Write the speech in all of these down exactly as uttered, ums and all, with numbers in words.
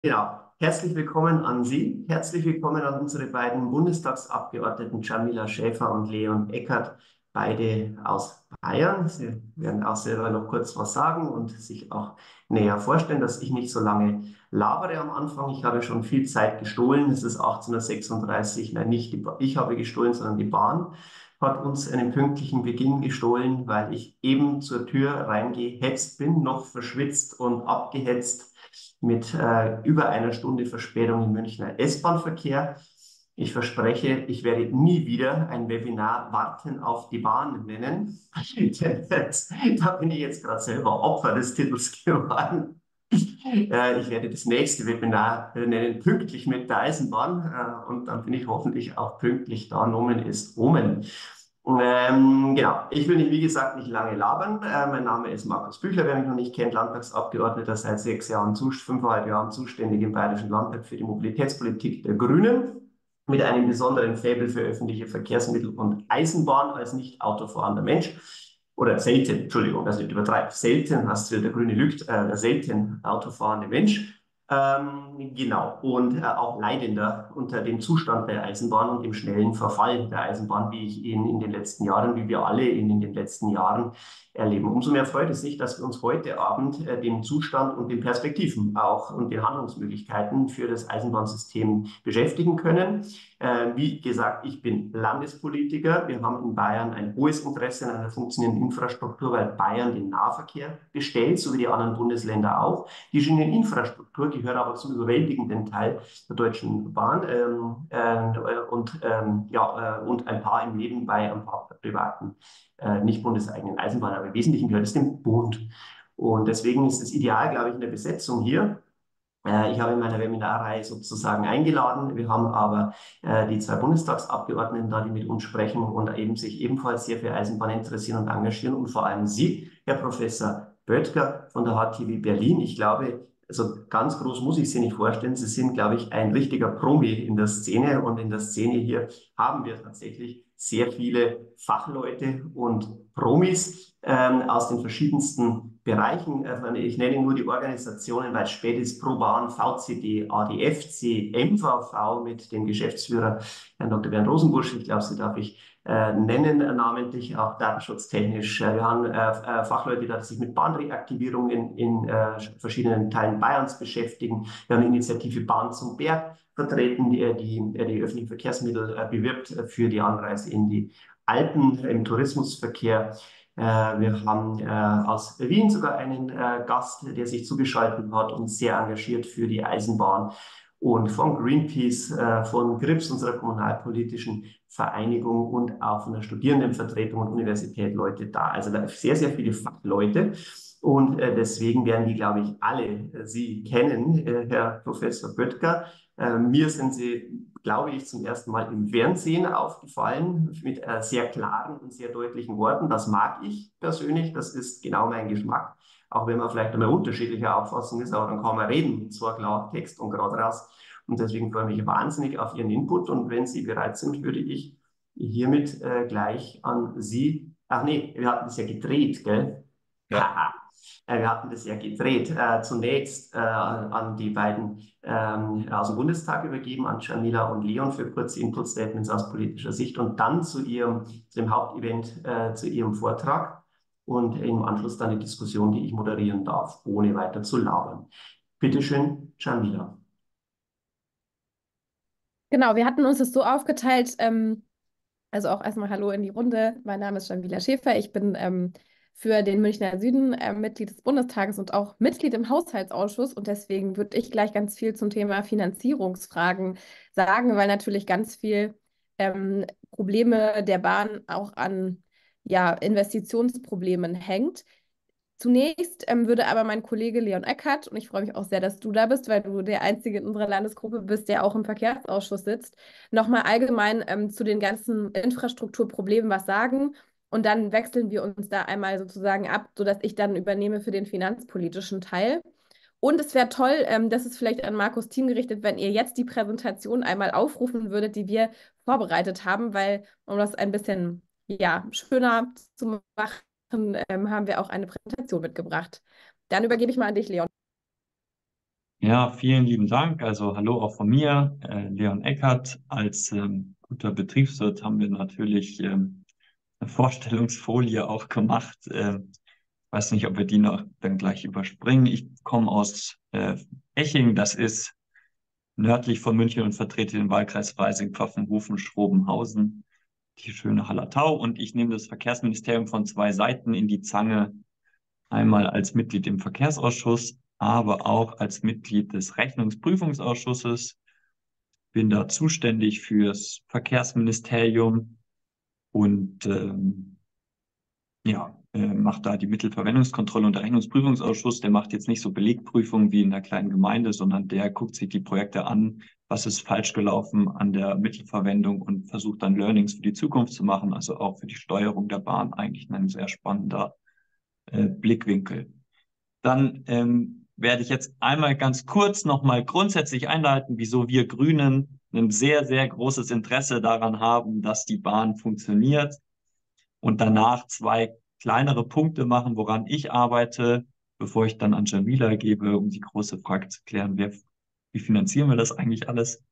Genau. Herzlich willkommen an Sie. Herzlich willkommen an unsere beiden Bundestagsabgeordneten Džamila Schäfer und Leon Eckert, beide aus Bayern. Sie werden auch selber noch kurz was sagen und sich auch näher vorstellen, dass ich nicht so lange labere am Anfang. Ich habe schon viel Zeit gestohlen. Es ist achtzehn Uhr sechsunddreißig. Nein, nicht die ba ich habe gestohlen, sondern die Bahn hat uns einen pünktlichen Beginn gestohlen, weil ich eben zur Tür reingehetzt bin, noch verschwitzt und abgehetzt mit äh, über einer Stunde Verspätung im Münchner S-Bahn-Verkehr. Ich verspreche, ich werde nie wieder ein Webinar Warten auf die Bahn nennen. Da bin ich jetzt gerade selber Opfer des Titels geworden. Äh, ich werde das nächste Webinar nennen, pünktlich mit der Eisenbahn. Äh, und dann bin ich hoffentlich auch pünktlich da. Nomen ist Omen. Ähm, genau, ich will nicht, wie gesagt, nicht lange labern. Äh, mein Name ist Markus Büchler, wer mich noch nicht kennt, Landtagsabgeordneter seit sechs Jahren, fünfeinhalb Jahren zuständig im Bayerischen Landtag für die Mobilitätspolitik der Grünen, mit einem besonderen Faible für öffentliche Verkehrsmittel und Eisenbahn als nicht autofahrender Mensch. Oder selten, Entschuldigung, also nicht übertreibt, selten, hast du, der Grüne lügt, äh, selten autofahrende Mensch. Ähm, genau, und äh, auch leidender unter dem Zustand der Eisenbahn und dem schnellen Verfall der Eisenbahn, wie ich ihn in den letzten Jahren, wie wir alle ihn in den letzten Jahren erleben. Umso mehr freut es mich, dass wir uns heute Abend äh, dem Zustand und den Perspektiven auch und den Handlungsmöglichkeiten für das Eisenbahnsystem beschäftigen können. Äh, wie gesagt, ich bin Landespolitiker. Wir haben in Bayern ein hohes Interesse an einer funktionierenden Infrastruktur, weil Bayern den Nahverkehr bestellt, so wie die anderen Bundesländer auch. Die Schieneninfrastruktur gehört aber zum überwältigenden Teil der Deutschen Bahn ähm, äh, und, ähm, ja, äh, und ein paar im Nebenbei, ein paar privaten, äh, nicht bundeseigenen Eisenbahnen, aber im Wesentlichen gehört es dem Bund. Und deswegen ist es ideal, glaube ich, in der Besetzung hier. Äh, ich habe in meiner Webinarreihe sozusagen eingeladen. Wir haben aber äh, die zwei Bundestagsabgeordneten da, die mit uns sprechen und eben sich ebenfalls sehr für Eisenbahn interessieren und engagieren. Und vor allem Sie, Herr Professor Böttger von der H T W Berlin. Ich glaube, also ganz groß muss ich Sie nicht vorstellen. Sie sind, glaube ich, ein richtiger Promi in der Szene. Und in der Szene hier haben wir tatsächlich sehr viele Fachleute und Promis ähm, aus den verschiedensten Bereichen. Also ich nenne nur die Organisationen, weil spät ist ProBahn, V C D, A D F C, M V V mit dem Geschäftsführer Herrn Doktor Bernd Rosenbusch. Ich glaube, Sie darf ich äh, nennen, äh, namentlich auch datenschutztechnisch. Äh, wir haben äh, äh, Fachleute, die sich mit Bahnreaktivierung in, in äh, verschiedenen Teilen Bayerns beschäftigen. Wir haben die Initiative Bahn zum Berg vertreten, die die, die öffentlichen Verkehrsmittel äh, bewirbt für die Anreise in die Alpen im Tourismusverkehr. Äh, wir haben äh, aus Wien sogar einen äh, Gast, der sich zugeschaltet hat und sehr engagiert für die Eisenbahn. Und von Greenpeace, äh, von GRIPS, unserer kommunalpolitischen Vereinigung und auch von der Studierendenvertretung und Universität Leute da. Also da sehr, sehr viele Fachleute. Und äh, deswegen werden die, glaube ich, alle äh, Sie kennen, äh, Herr Professor Böttger. Äh, mir sind Sie, glaube ich, zum ersten Mal im Fernsehen aufgefallen mit äh, sehr klaren und sehr deutlichen Worten. Das mag ich persönlich, das ist genau mein Geschmack. Auch wenn man vielleicht einmal unterschiedlicher Auffassung ist, aber dann kann man reden, und zwar klar, Text und gerade raus. Und deswegen freue ich mich wahnsinnig auf Ihren Input. Und wenn Sie bereit sind, würde ich hiermit äh, gleich an Sie. Ach nee, wir hatten das ja gedreht, gell? Ja, Haha. Äh, wir hatten das ja gedreht. Äh, zunächst äh, an die beiden ähm, aus dem Bundestag übergeben, an Džamila und Leon für kurze Input-Statements aus politischer Sicht und dann zu ihrem, zu dem Hauptevent, äh, zu ihrem Vortrag und im Anschluss dann die Diskussion, die ich moderieren darf, ohne weiter zu labern. Bitte schön, Džamila. Genau, wir hatten uns das so aufgeteilt, ähm, also auch erstmal Hallo in die Runde. Mein Name ist Džamila Schäfer. Ich bin ähm, für den Münchner Süden äh, Mitglied des Bundestages und auch Mitglied im Haushaltsausschuss. Und deswegen würde ich gleich ganz viel zum Thema Finanzierungsfragen sagen, weil natürlich ganz viel ähm, Probleme der Bahn auch an ja, Investitionsproblemen hängt. Zunächst ähm, würde aber mein Kollege Leon Eckert, und ich freue mich auch sehr, dass du da bist, weil du der Einzige in unserer Landesgruppe bist, der auch im Verkehrsausschuss sitzt, nochmal allgemein ähm, zu den ganzen Infrastrukturproblemen was sagen. Und dann wechseln wir uns da einmal sozusagen ab, sodass ich dann übernehme für den finanzpolitischen Teil. Und es wäre toll, ähm, das ist vielleicht an Markus Team gerichtet, wenn ihr jetzt die Präsentation einmal aufrufen würdet, die wir vorbereitet haben, weil, um das ein bisschen ja, schöner zu machen, ähm, haben wir auch eine Präsentation mitgebracht. Dann übergebe ich mal an dich, Leon. Ja, vielen lieben Dank. Also hallo auch von mir, äh, Leon Eckert. Als ähm, guter Betriebswirt haben wir natürlich ähm, eine Vorstellungsfolie auch gemacht. Ähm, weiß nicht, ob wir die noch dann gleich überspringen. Ich komme aus äh, Eching, das ist nördlich von München und vertrete den Wahlkreis Freising, Pfaffenhofen, Schrobenhausen, die schöne Hallertau. Und ich nehme das Verkehrsministerium von zwei Seiten in die Zange. Einmal als Mitglied im Verkehrsausschuss, aber auch als Mitglied des Rechnungsprüfungsausschusses. Bin da zuständig fürs Verkehrsministerium und ähm, ja, äh, macht da die Mittelverwendungskontrolle, und der Rechnungsprüfungsausschuss, der macht jetzt nicht so Belegprüfungen wie in der kleinen Gemeinde, sondern der guckt sich die Projekte an, was ist falsch gelaufen an der Mittelverwendung und versucht dann Learnings für die Zukunft zu machen, also auch für die Steuerung der Bahn eigentlich ein sehr spannender äh, Blickwinkel. Dann ähm, werde ich jetzt einmal ganz kurz nochmal grundsätzlich einleiten, wieso wir Grünen ein sehr, sehr großes Interesse daran haben, dass die Bahn funktioniert, und danach zwei kleinere Punkte machen, woran ich arbeite, bevor ich dann an Jamila gebe, um die große Frage zu klären, wer, wie finanzieren wir das eigentlich alles?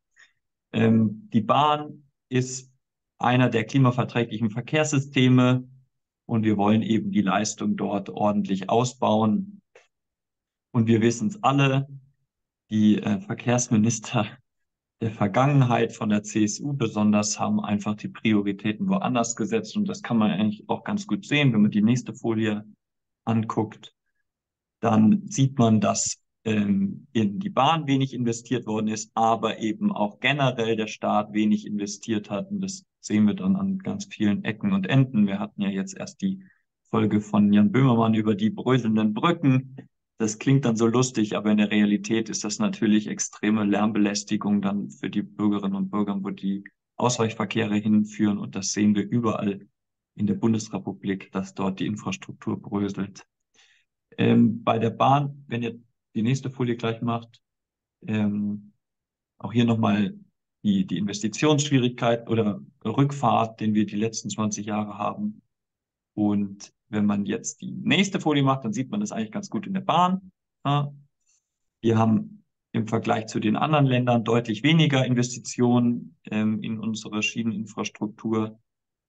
Ähm, die Bahn ist einer der klimaverträglichen Verkehrssysteme, und wir wollen eben die Leistung dort ordentlich ausbauen. Und wir wissen es alle, die äh, Verkehrsminister der Vergangenheit von der C S U besonders haben einfach die Prioritäten woanders gesetzt. Und das kann man eigentlich auch ganz gut sehen, wenn man die nächste Folie anguckt. Dann sieht man, dass ähm, in die Bahn wenig investiert worden ist, aber eben auch generell der Staat wenig investiert hat. Und das sehen wir dann an ganz vielen Ecken und Enden. Wir hatten ja jetzt erst die Folge von Jan Böhmermann über die bröselnden Brücken. Das klingt dann so lustig, aber in der Realität ist das natürlich extreme Lärmbelästigung dann für die Bürgerinnen und Bürger, wo die Ausweichverkehre hinführen. Und das sehen wir überall in der Bundesrepublik, dass dort die Infrastruktur bröselt. Ähm, bei der Bahn, wenn ihr die nächste Folie gleich macht, ähm, auch hier nochmal die, die Investitionsschwierigkeit oder Rückfahrt, den wir die letzten zwanzig Jahre haben. Und wenn man jetzt die nächste Folie macht, dann sieht man das eigentlich ganz gut in der Bahn. Ja. Wir haben im Vergleich zu den anderen Ländern deutlich weniger Investitionen ähm, in unsere Schieneninfrastruktur.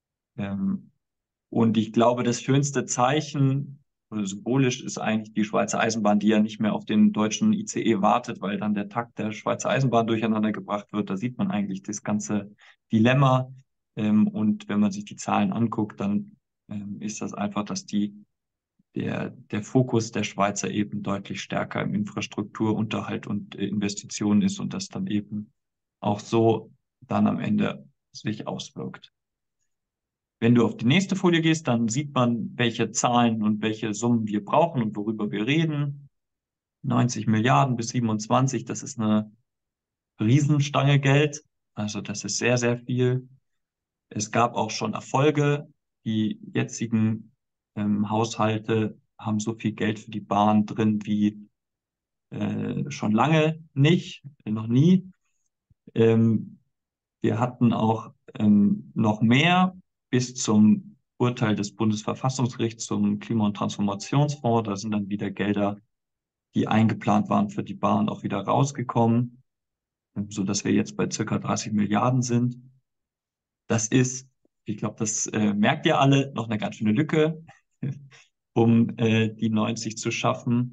Ähm, und ich glaube, das schönste Zeichen oder symbolisch ist eigentlich die Schweizer Eisenbahn, die ja nicht mehr auf den deutschen I C E wartet, weil dann der Takt der Schweizer Eisenbahn durcheinander gebracht wird. Da sieht man eigentlich das ganze Dilemma. Ähm, und wenn man sich die Zahlen anguckt, dann ähm, ist das einfach, dass die, der, der Fokus der Schweizer eben deutlich stärker im Infrastrukturunterhalt und äh, Investitionen ist, und das dann eben auch so dann am Ende sich auswirkt. Wenn du auf die nächste Folie gehst, dann sieht man, welche Zahlen und welche Summen wir brauchen und worüber wir reden. neunzig Milliarden bis siebenundzwanzig, das ist eine Riesenstange Geld. Also das ist sehr, sehr viel. Es gab auch schon Erfolge. Die jetzigen ähm, Haushalte haben so viel Geld für die Bahn drin wie äh, schon lange nicht, noch nie. Ähm, Wir hatten auch ähm, noch mehr bis zum Urteil des Bundesverfassungsgerichts zum Klima- und Transformationsfonds. Da sind dann wieder Gelder, die eingeplant waren für die Bahn, auch wieder rausgekommen, so dass wir jetzt bei circa dreißig Milliarden sind. Das ist, ich glaube, das äh, merkt ihr alle, noch eine ganz schöne Lücke, um äh, die neunzig zu schaffen.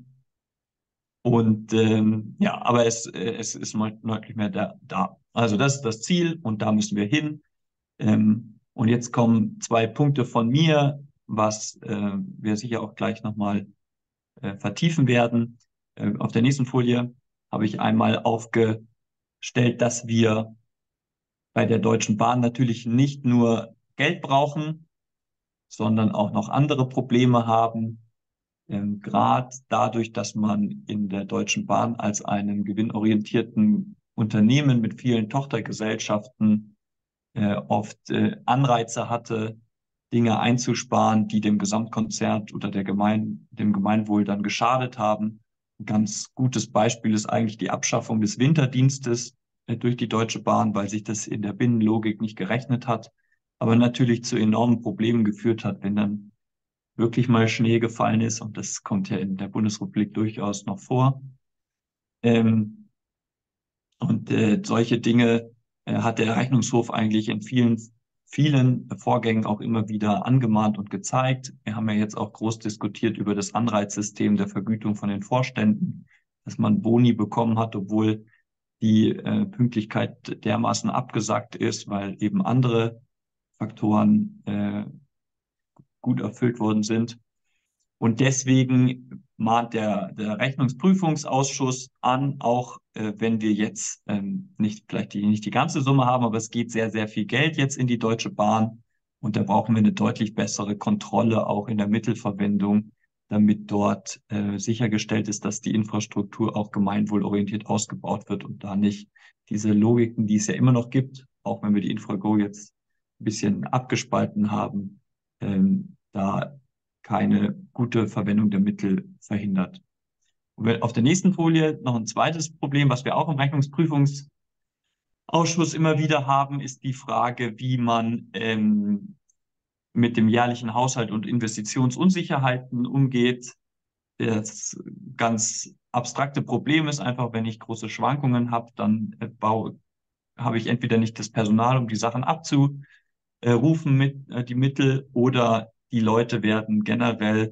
Und ähm, ja, aber es, äh, es ist deutlich mehr da, da. Also das ist das Ziel, und da müssen wir hin. Ähm, und jetzt kommen zwei Punkte von mir, was äh, wir sicher auch gleich nochmal äh, vertiefen werden. Äh, auf der nächsten Folie habe ich einmal aufgestellt, dass wir bei der Deutschen Bahn natürlich nicht nur Geld brauchen, sondern auch noch andere Probleme haben. Ähm, Gerade dadurch, dass man in der Deutschen Bahn als einem gewinnorientierten Unternehmen mit vielen Tochtergesellschaften äh, oft äh, Anreize hatte, Dinge einzusparen, die dem Gesamtkonzern oder der Gemein, dem Gemeinwohl dann geschadet haben. Ein ganz gutes Beispiel ist eigentlich die Abschaffung des Winterdienstes äh, durch die Deutsche Bahn, weil sich das in der Binnenlogik nicht gerechnet hat, aber natürlich zu enormen Problemen geführt hat, wenn dann wirklich mal Schnee gefallen ist. Und das kommt ja in der Bundesrepublik durchaus noch vor. Ähm, und äh, solche Dinge äh, hat der Rechnungshof eigentlich in vielen, vielen Vorgängen auch immer wieder angemahnt und gezeigt. Wir haben ja jetzt auch groß diskutiert über das Anreizsystem der Vergütung von den Vorständen, dass man Boni bekommen hat, obwohl die äh, Pünktlichkeit dermaßen abgesackt ist, weil eben andere Faktoren äh, gut erfüllt worden sind. Und deswegen mahnt der, der Rechnungsprüfungsausschuss an, auch äh, wenn wir jetzt ähm, nicht vielleicht die, nicht die ganze Summe haben, aber es geht sehr, sehr viel Geld jetzt in die Deutsche Bahn. Und da brauchen wir eine deutlich bessere Kontrolle auch in der Mittelverwendung, damit dort äh, sichergestellt ist, dass die Infrastruktur auch gemeinwohlorientiert ausgebaut wird und da nicht diese Logiken, die es ja immer noch gibt, auch wenn wir die Infrago jetzt ein bisschen abgespalten haben, ähm, da keine gute Verwendung der Mittel verhindert. Und wir auf der nächsten Folie noch ein zweites Problem, was wir auch im Rechnungsprüfungsausschuss immer wieder haben, ist die Frage, wie man ähm, mit dem jährlichen Haushalt und Investitionsunsicherheiten umgeht. Das ganz abstrakte Problem ist einfach, wenn ich große Schwankungen habe, dann äh, baue, habe ich entweder nicht das Personal, um die Sachen abzurufen mit äh, die Mittel, oder die Leute werden generell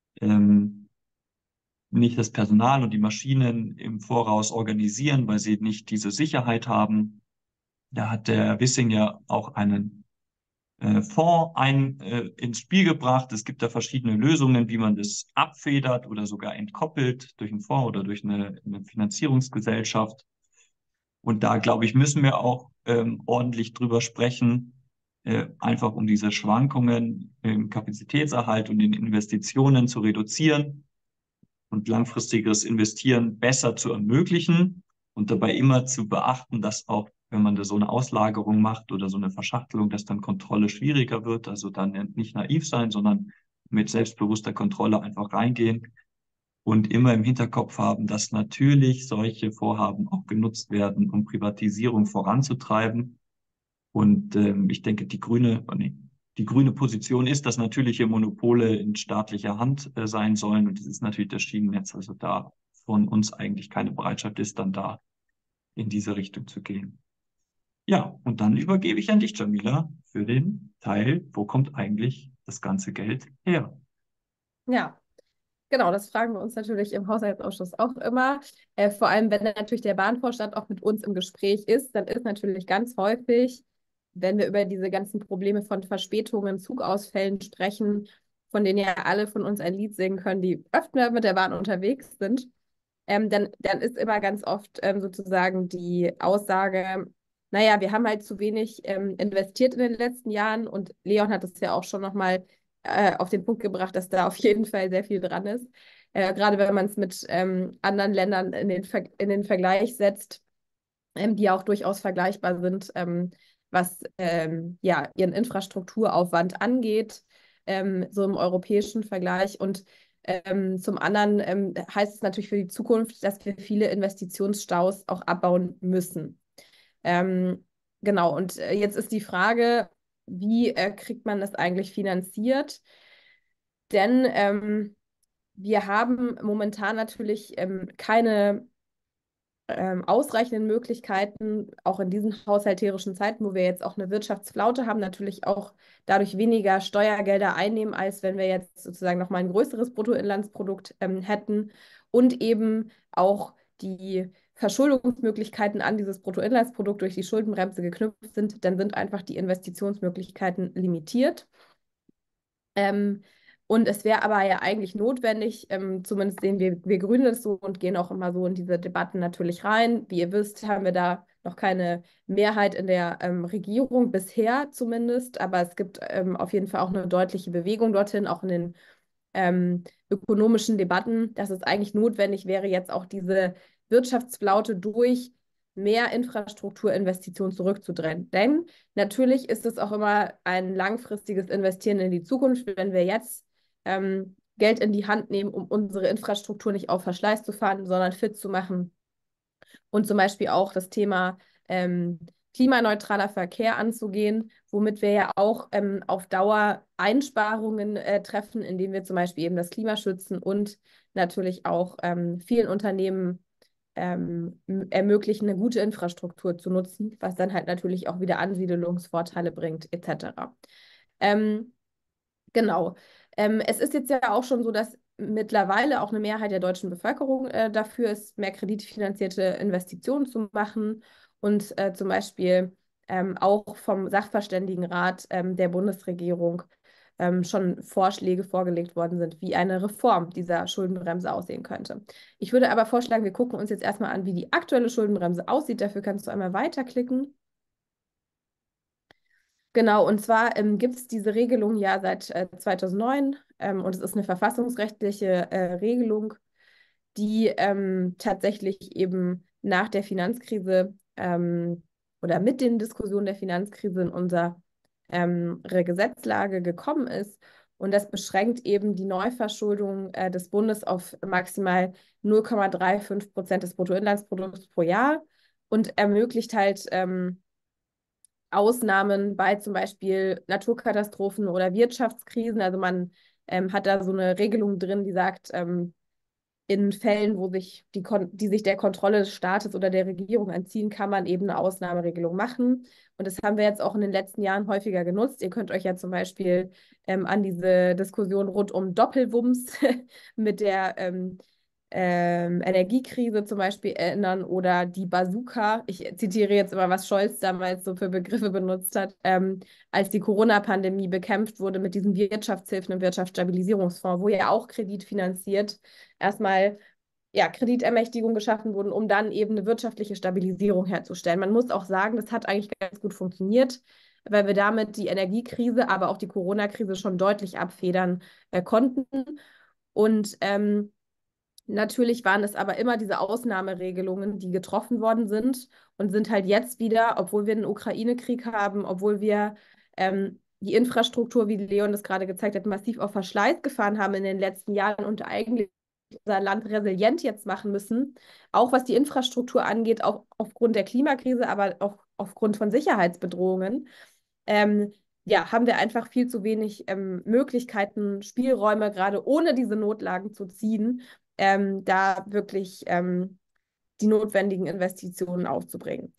ähm, nicht das Personal und die Maschinen im Voraus organisieren, weil sie nicht diese Sicherheit haben. Da hat der Wissing ja auch einen äh, Fonds ein, äh, ins Spiel gebracht. Es gibt da verschiedene Lösungen, wie man das abfedert oder sogar entkoppelt durch einen Fonds oder durch eine, eine Finanzierungsgesellschaft. Und da, glaube ich, müssen wir auch ähm, ordentlich drüber sprechen, äh, einfach um diese Schwankungen im Kapazitätserhalt und in Investitionen zu reduzieren und langfristiges Investieren besser zu ermöglichen und dabei immer zu beachten, dass auch, wenn man da so eine Auslagerung macht oder so eine Verschachtelung, dass dann Kontrolle schwieriger wird. Also dann nicht naiv sein, sondern mit selbstbewusster Kontrolle einfach reingehen und immer im Hinterkopf haben, dass natürlich solche Vorhaben auch genutzt werden, um Privatisierung voranzutreiben. Und ähm, ich denke, die grüne, oh nee, die grüne Position ist, dass natürliche Monopole in staatlicher Hand äh, sein sollen. Und das ist natürlich das Schienennetz. Also da von uns eigentlich keine Bereitschaft ist, dann da in diese Richtung zu gehen. Ja, und dann übergebe ich an dich, Jamila, für den Teil, wo kommt eigentlich das ganze Geld her? Ja, genau, das fragen wir uns natürlich im Haushaltsausschuss auch immer. Äh, vor allem, wenn natürlich der Bahnvorstand auch mit uns im Gespräch ist, dann ist natürlich ganz häufig, wenn wir über diese ganzen Probleme von Verspätungen, Zugausfällen sprechen, von denen ja alle von uns ein Lied singen können, die öfter mit der Bahn unterwegs sind, ähm, dann, dann ist immer ganz oft ähm, sozusagen die Aussage, naja, wir haben halt zu wenig ähm, investiert in den letzten Jahren, und Leon hat es ja auch schon nochmal äh, auf den Punkt gebracht, dass da auf jeden Fall sehr viel dran ist. Äh, gerade wenn man es mit ähm, anderen Ländern in den, Ver in den Vergleich setzt, ähm, die auch durchaus vergleichbar sind, ähm, was ähm, ja, ihren Infrastrukturaufwand angeht, ähm, so im europäischen Vergleich. Und ähm, zum anderen ähm, heißt es natürlich für die Zukunft, dass wir viele Investitionsstaus auch abbauen müssen. Ähm, genau, und äh, jetzt ist die Frage, wie äh, kriegt man das eigentlich finanziert? Denn ähm, wir haben momentan natürlich ähm, keine ähm, ausreichenden Möglichkeiten, auch in diesen haushalterischen Zeiten, wo wir jetzt auch eine Wirtschaftsflaute haben, natürlich auch dadurch weniger Steuergelder einnehmen, als wenn wir jetzt sozusagen nochmal ein größeres Bruttoinlandsprodukt ähm, hätten, und eben auch die Verschuldungsmöglichkeiten an dieses Bruttoinlandsprodukt durch die Schuldenbremse geknüpft sind, dann sind einfach die Investitionsmöglichkeiten limitiert. Ähm, und es wäre aber ja eigentlich notwendig, ähm, zumindest sehen wir, wir Grüne das so und gehen auch immer so in diese Debatten natürlich rein. Wie ihr wisst, haben wir da noch keine Mehrheit in der ähm, Regierung, bisher zumindest, aber es gibt ähm, auf jeden Fall auch eine deutliche Bewegung dorthin, auch in den ähm, ökonomischen Debatten, dass es eigentlich notwendig wäre, jetzt auch diese Wirtschaftsflaute durch mehr Infrastrukturinvestitionen zurückzudrängen. Denn natürlich ist es auch immer ein langfristiges Investieren in die Zukunft, wenn wir jetzt ähm, Geld in die Hand nehmen, um unsere Infrastruktur nicht auf Verschleiß zu fahren, sondern fit zu machen. Und zum Beispiel auch das Thema ähm, klimaneutraler Verkehr anzugehen, womit wir ja auch ähm, auf Dauer Einsparungen äh, treffen, indem wir zum Beispiel eben das Klima schützen und natürlich auch ähm, vielen Unternehmen ähm, ermöglichen, eine gute Infrastruktur zu nutzen, was dann halt natürlich auch wieder Ansiedelungsvorteile bringt, et cetera. Ähm, genau. Ähm, es ist jetzt ja auch schon so, dass mittlerweile auch eine Mehrheit der deutschen Bevölkerung äh, dafür ist, mehr kreditfinanzierte Investitionen zu machen und äh, zum Beispiel ähm, auch vom Sachverständigenrat ähm, der Bundesregierung ähm, schon Vorschläge vorgelegt worden sind, wie eine Reform dieser Schuldenbremse aussehen könnte. Ich würde aber vorschlagen, wir gucken uns jetzt erstmal an, wie die aktuelle Schuldenbremse aussieht. Dafür kannst du einmal weiterklicken. Genau, und zwar ähm, gibt es diese Regelung ja seit äh, zweitausendneun ähm, und es ist eine verfassungsrechtliche äh, Regelung, die ähm, tatsächlich eben nach der Finanzkrise ähm, oder mit den Diskussionen der Finanzkrise in unsere ähm, Gesetzlage gekommen ist. Und das beschränkt eben die Neuverschuldung äh, des Bundes auf maximal null Komma fünfunddreißig Prozent des Bruttoinlandsprodukts pro Jahr und ermöglicht halt ähm, Ausnahmen bei zum Beispiel Naturkatastrophen oder Wirtschaftskrisen. Also man ähm, hat da so eine Regelung drin, die sagt, ähm, in Fällen, wo sich die, die sich der Kontrolle des Staates oder der Regierung entziehen, kann man eben eine Ausnahmeregelung machen. Und das haben wir jetzt auch in den letzten Jahren häufiger genutzt. Ihr könnt euch ja zum Beispiel ähm, an diese Diskussion rund um Doppelwumms mit der ähm, ähm, Energiekrise zum Beispiel erinnern oder die Bazooka. Ich zitiere jetzt immer, was Scholz damals so für Begriffe benutzt hat, ähm, als die Corona-Pandemie bekämpft wurde mit diesen Wirtschaftshilfen im Wirtschaftsstabilisierungsfonds, wo ja auch kreditfinanziert erstmal ja, Kreditermächtigungen geschaffen wurden, um dann eben eine wirtschaftliche Stabilisierung herzustellen. Man muss auch sagen, das hat eigentlich ganz gut funktioniert, weil wir damit die Energiekrise, aber auch die Corona-Krise schon deutlich abfedern äh, konnten. Und ähm, natürlich waren es aber immer diese Ausnahmeregelungen, die getroffen worden sind und sind halt jetzt wieder, obwohl wir einen Ukraine-Krieg haben, obwohl wir ähm, die Infrastruktur, wie Leon das gerade gezeigt hat, massiv auf Verschleiß gefahren haben in den letzten Jahren und eigentlich unser Land resilient jetzt machen müssen, auch was die Infrastruktur angeht, auch aufgrund der Klimakrise, aber auch aufgrund von Sicherheitsbedrohungen. Ähm, ja, haben wir einfach viel zu wenig ähm, Möglichkeiten, Spielräume, gerade ohne diese Notlagen zu ziehen, ähm, da wirklich ähm, die notwendigen Investitionen aufzubringen.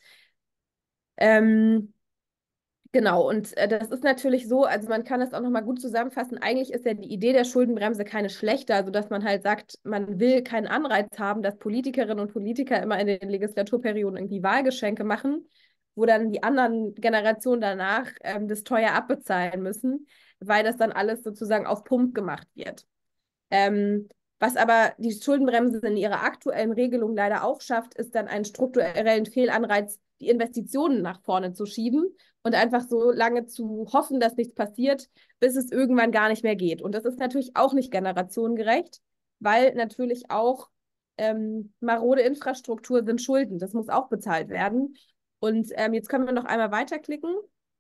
Ähm, Genau, und äh, das ist natürlich so, also man kann das auch nochmal gut zusammenfassen. Eigentlich ist ja die Idee der Schuldenbremse keine schlechte, also dass man halt sagt, man will keinen Anreiz haben, dass Politikerinnen und Politiker immer in den Legislaturperioden irgendwie Wahlgeschenke machen, wo dann die anderen Generationen danach ähm, das teuer abbezahlen müssen, weil das dann alles sozusagen auf Pump gemacht wird. Ähm, was aber die Schuldenbremse in ihrer aktuellen Regelung leider auch schafft, ist dann einen strukturellen Fehlanreiz, die Investitionen nach vorne zu schieben und einfach so lange zu hoffen, dass nichts passiert, bis es irgendwann gar nicht mehr geht. Und das ist natürlich auch nicht generationengerecht, weil natürlich auch ähm, marode Infrastruktur sind Schulden. Das muss auch bezahlt werden. Und ähm, jetzt können wir noch einmal weiterklicken.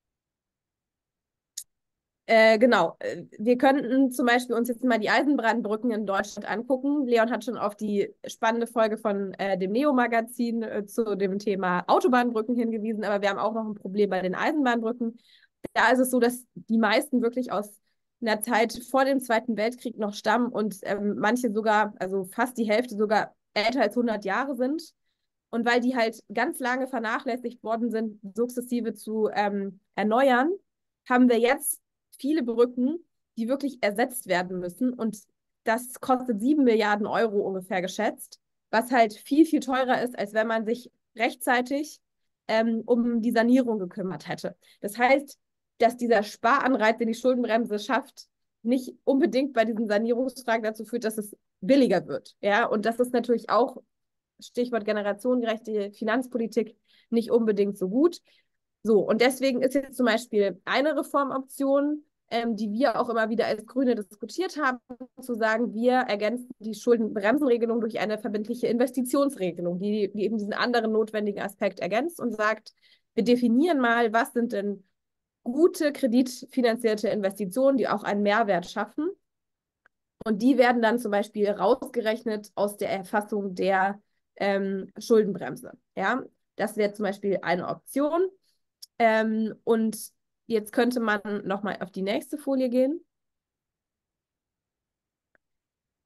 Äh, genau, äh, wir könnten zum Beispiel uns jetzt mal die Eisenbahnbrücken in Deutschland angucken. Leon hat schon auf die spannende Folge von äh, dem Neo-Magazin äh, zu dem Thema Autobahnbrücken hingewiesen, aber wir haben auch noch ein Problem bei den Eisenbahnbrücken. Da ist es so, dass die meisten wirklich aus einer Zeit vor dem Zweiten Weltkrieg noch stammen und ähm, manche sogar, also fast die Hälfte sogar älter als hundert Jahre sind. Und weil die halt ganz lange vernachlässigt worden sind, sukzessive zu ähm, erneuern, haben wir jetzt viele Brücken, die wirklich ersetzt werden müssen. Und das kostet sieben Milliarden Euro ungefähr geschätzt, was halt viel, viel teurer ist, als wenn man sich rechtzeitig ähm, um die Sanierung gekümmert hätte. Das heißt, dass dieser Sparanreiz, den die Schuldenbremse schafft, nicht unbedingt bei diesen Sanierungsfragen dazu führt, dass es billiger wird. Ja, und das ist natürlich auch Stichwort generationengerechte Finanzpolitik nicht unbedingt so gut. So, und deswegen ist jetzt zum Beispiel eine Reformoption, ähm, die wir auch immer wieder als Grüne diskutiert haben, zu sagen, wir ergänzen die Schuldenbremsenregelung durch eine verbindliche Investitionsregelung, die, die eben diesen anderen notwendigen Aspekt ergänzt und sagt, wir definieren mal, was sind denn gute kreditfinanzierte Investitionen, die auch einen Mehrwert schaffen. Und die werden dann zum Beispiel rausgerechnet aus der Erfassung der ähm, Schuldenbremse. Ja, das wäre zum Beispiel eine Option. Ähm, und jetzt könnte man nochmal auf die nächste Folie gehen.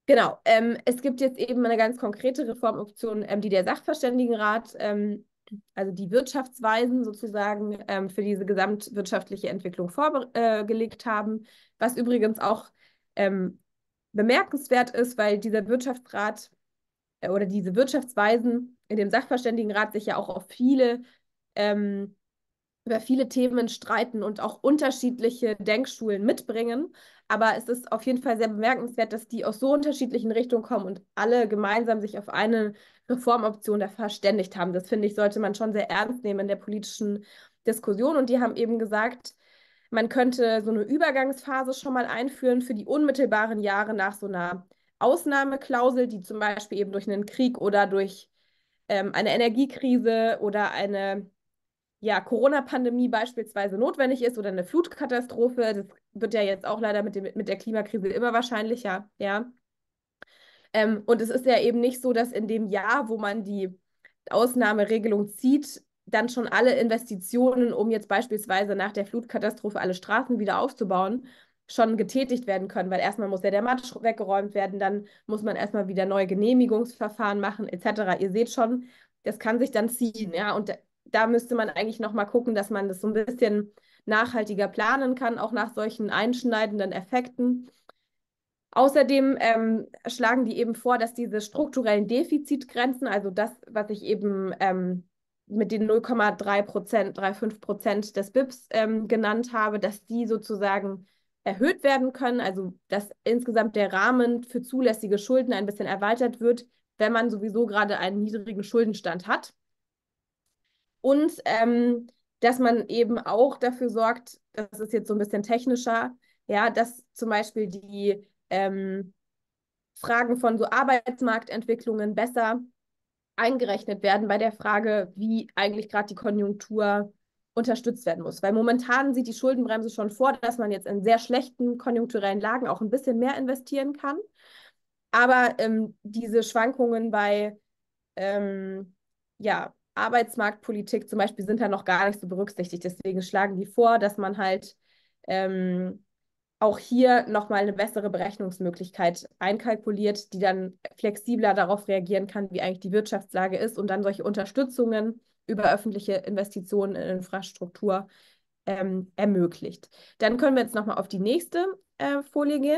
Genau, ähm, es gibt jetzt eben eine ganz konkrete Reformoption, ähm, die der Sachverständigenrat, ähm, also die Wirtschaftsweisen sozusagen, ähm, für diese gesamtwirtschaftliche Entwicklung vorgelegt äh, haben, was übrigens auch ähm, bemerkenswert ist, weil dieser Wirtschaftsrat äh, oder diese Wirtschaftsweisen in dem Sachverständigenrat sich ja auch auf viele ähm, über viele Themen streiten und auch unterschiedliche Denkschulen mitbringen. Aber es ist auf jeden Fall sehr bemerkenswert, dass die aus so unterschiedlichen Richtungen kommen und alle gemeinsam sich auf eine Reformoption da verständigt haben. Das finde ich, sollte man schon sehr ernst nehmen in der politischen Diskussion. Und die haben eben gesagt, man könnte so eine Übergangsphase schon mal einführen für die unmittelbaren Jahre nach so einer Ausnahmeklausel, die zum Beispiel eben durch einen Krieg oder durch ähm, eine Energiekrise oder eine ja, Corona-Pandemie beispielsweise notwendig ist oder eine Flutkatastrophe. Das wird ja jetzt auch leider mit, dem, mit der Klimakrise immer wahrscheinlicher, ja. Ähm, und es ist ja eben nicht so, dass in dem Jahr, wo man die Ausnahmeregelung zieht, dann schon alle Investitionen, um jetzt beispielsweise nach der Flutkatastrophe alle Straßen wieder aufzubauen, schon getätigt werden können, weil erstmal muss ja der Matsch weggeräumt werden, dann muss man erstmal wieder neue Genehmigungsverfahren machen, et cetera. Ihr seht schon, das kann sich dann ziehen, ja, und da müsste man eigentlich nochmal gucken, dass man das so ein bisschen nachhaltiger planen kann, auch nach solchen einschneidenden Effekten. Außerdem ähm, schlagen die eben vor, dass diese strukturellen Defizitgrenzen, also das, was ich eben ähm, mit den null Komma drei Prozent, drei Komma fünf Prozent des B I Ps ähm, genannt habe, dass die sozusagen erhöht werden können, also dass insgesamt der Rahmen für zulässige Schulden ein bisschen erweitert wird, wenn man sowieso gerade einen niedrigen Schuldenstand hat. Und ähm, dass man eben auch dafür sorgt, das ist jetzt so ein bisschen technischer, ja, dass zum Beispiel die ähm, Fragen von so Arbeitsmarktentwicklungen besser eingerechnet werden bei der Frage, wie eigentlich gerade die Konjunktur unterstützt werden muss. Weil momentan sieht die Schuldenbremse schon vor, dass man jetzt in sehr schlechten konjunkturellen Lagen auch ein bisschen mehr investieren kann. Aber ähm, diese Schwankungen bei ähm, ja, Arbeitsmarktpolitik zum Beispiel sind da noch gar nicht so berücksichtigt. Deswegen schlagen die vor, dass man halt ähm, auch hier nochmal eine bessere Berechnungsmöglichkeit einkalkuliert, die dann flexibler darauf reagieren kann, wie eigentlich die Wirtschaftslage ist und dann solche Unterstützungen über öffentliche Investitionen in Infrastruktur ähm, ermöglicht. Dann können wir jetzt nochmal auf die nächste äh, Folie gehen.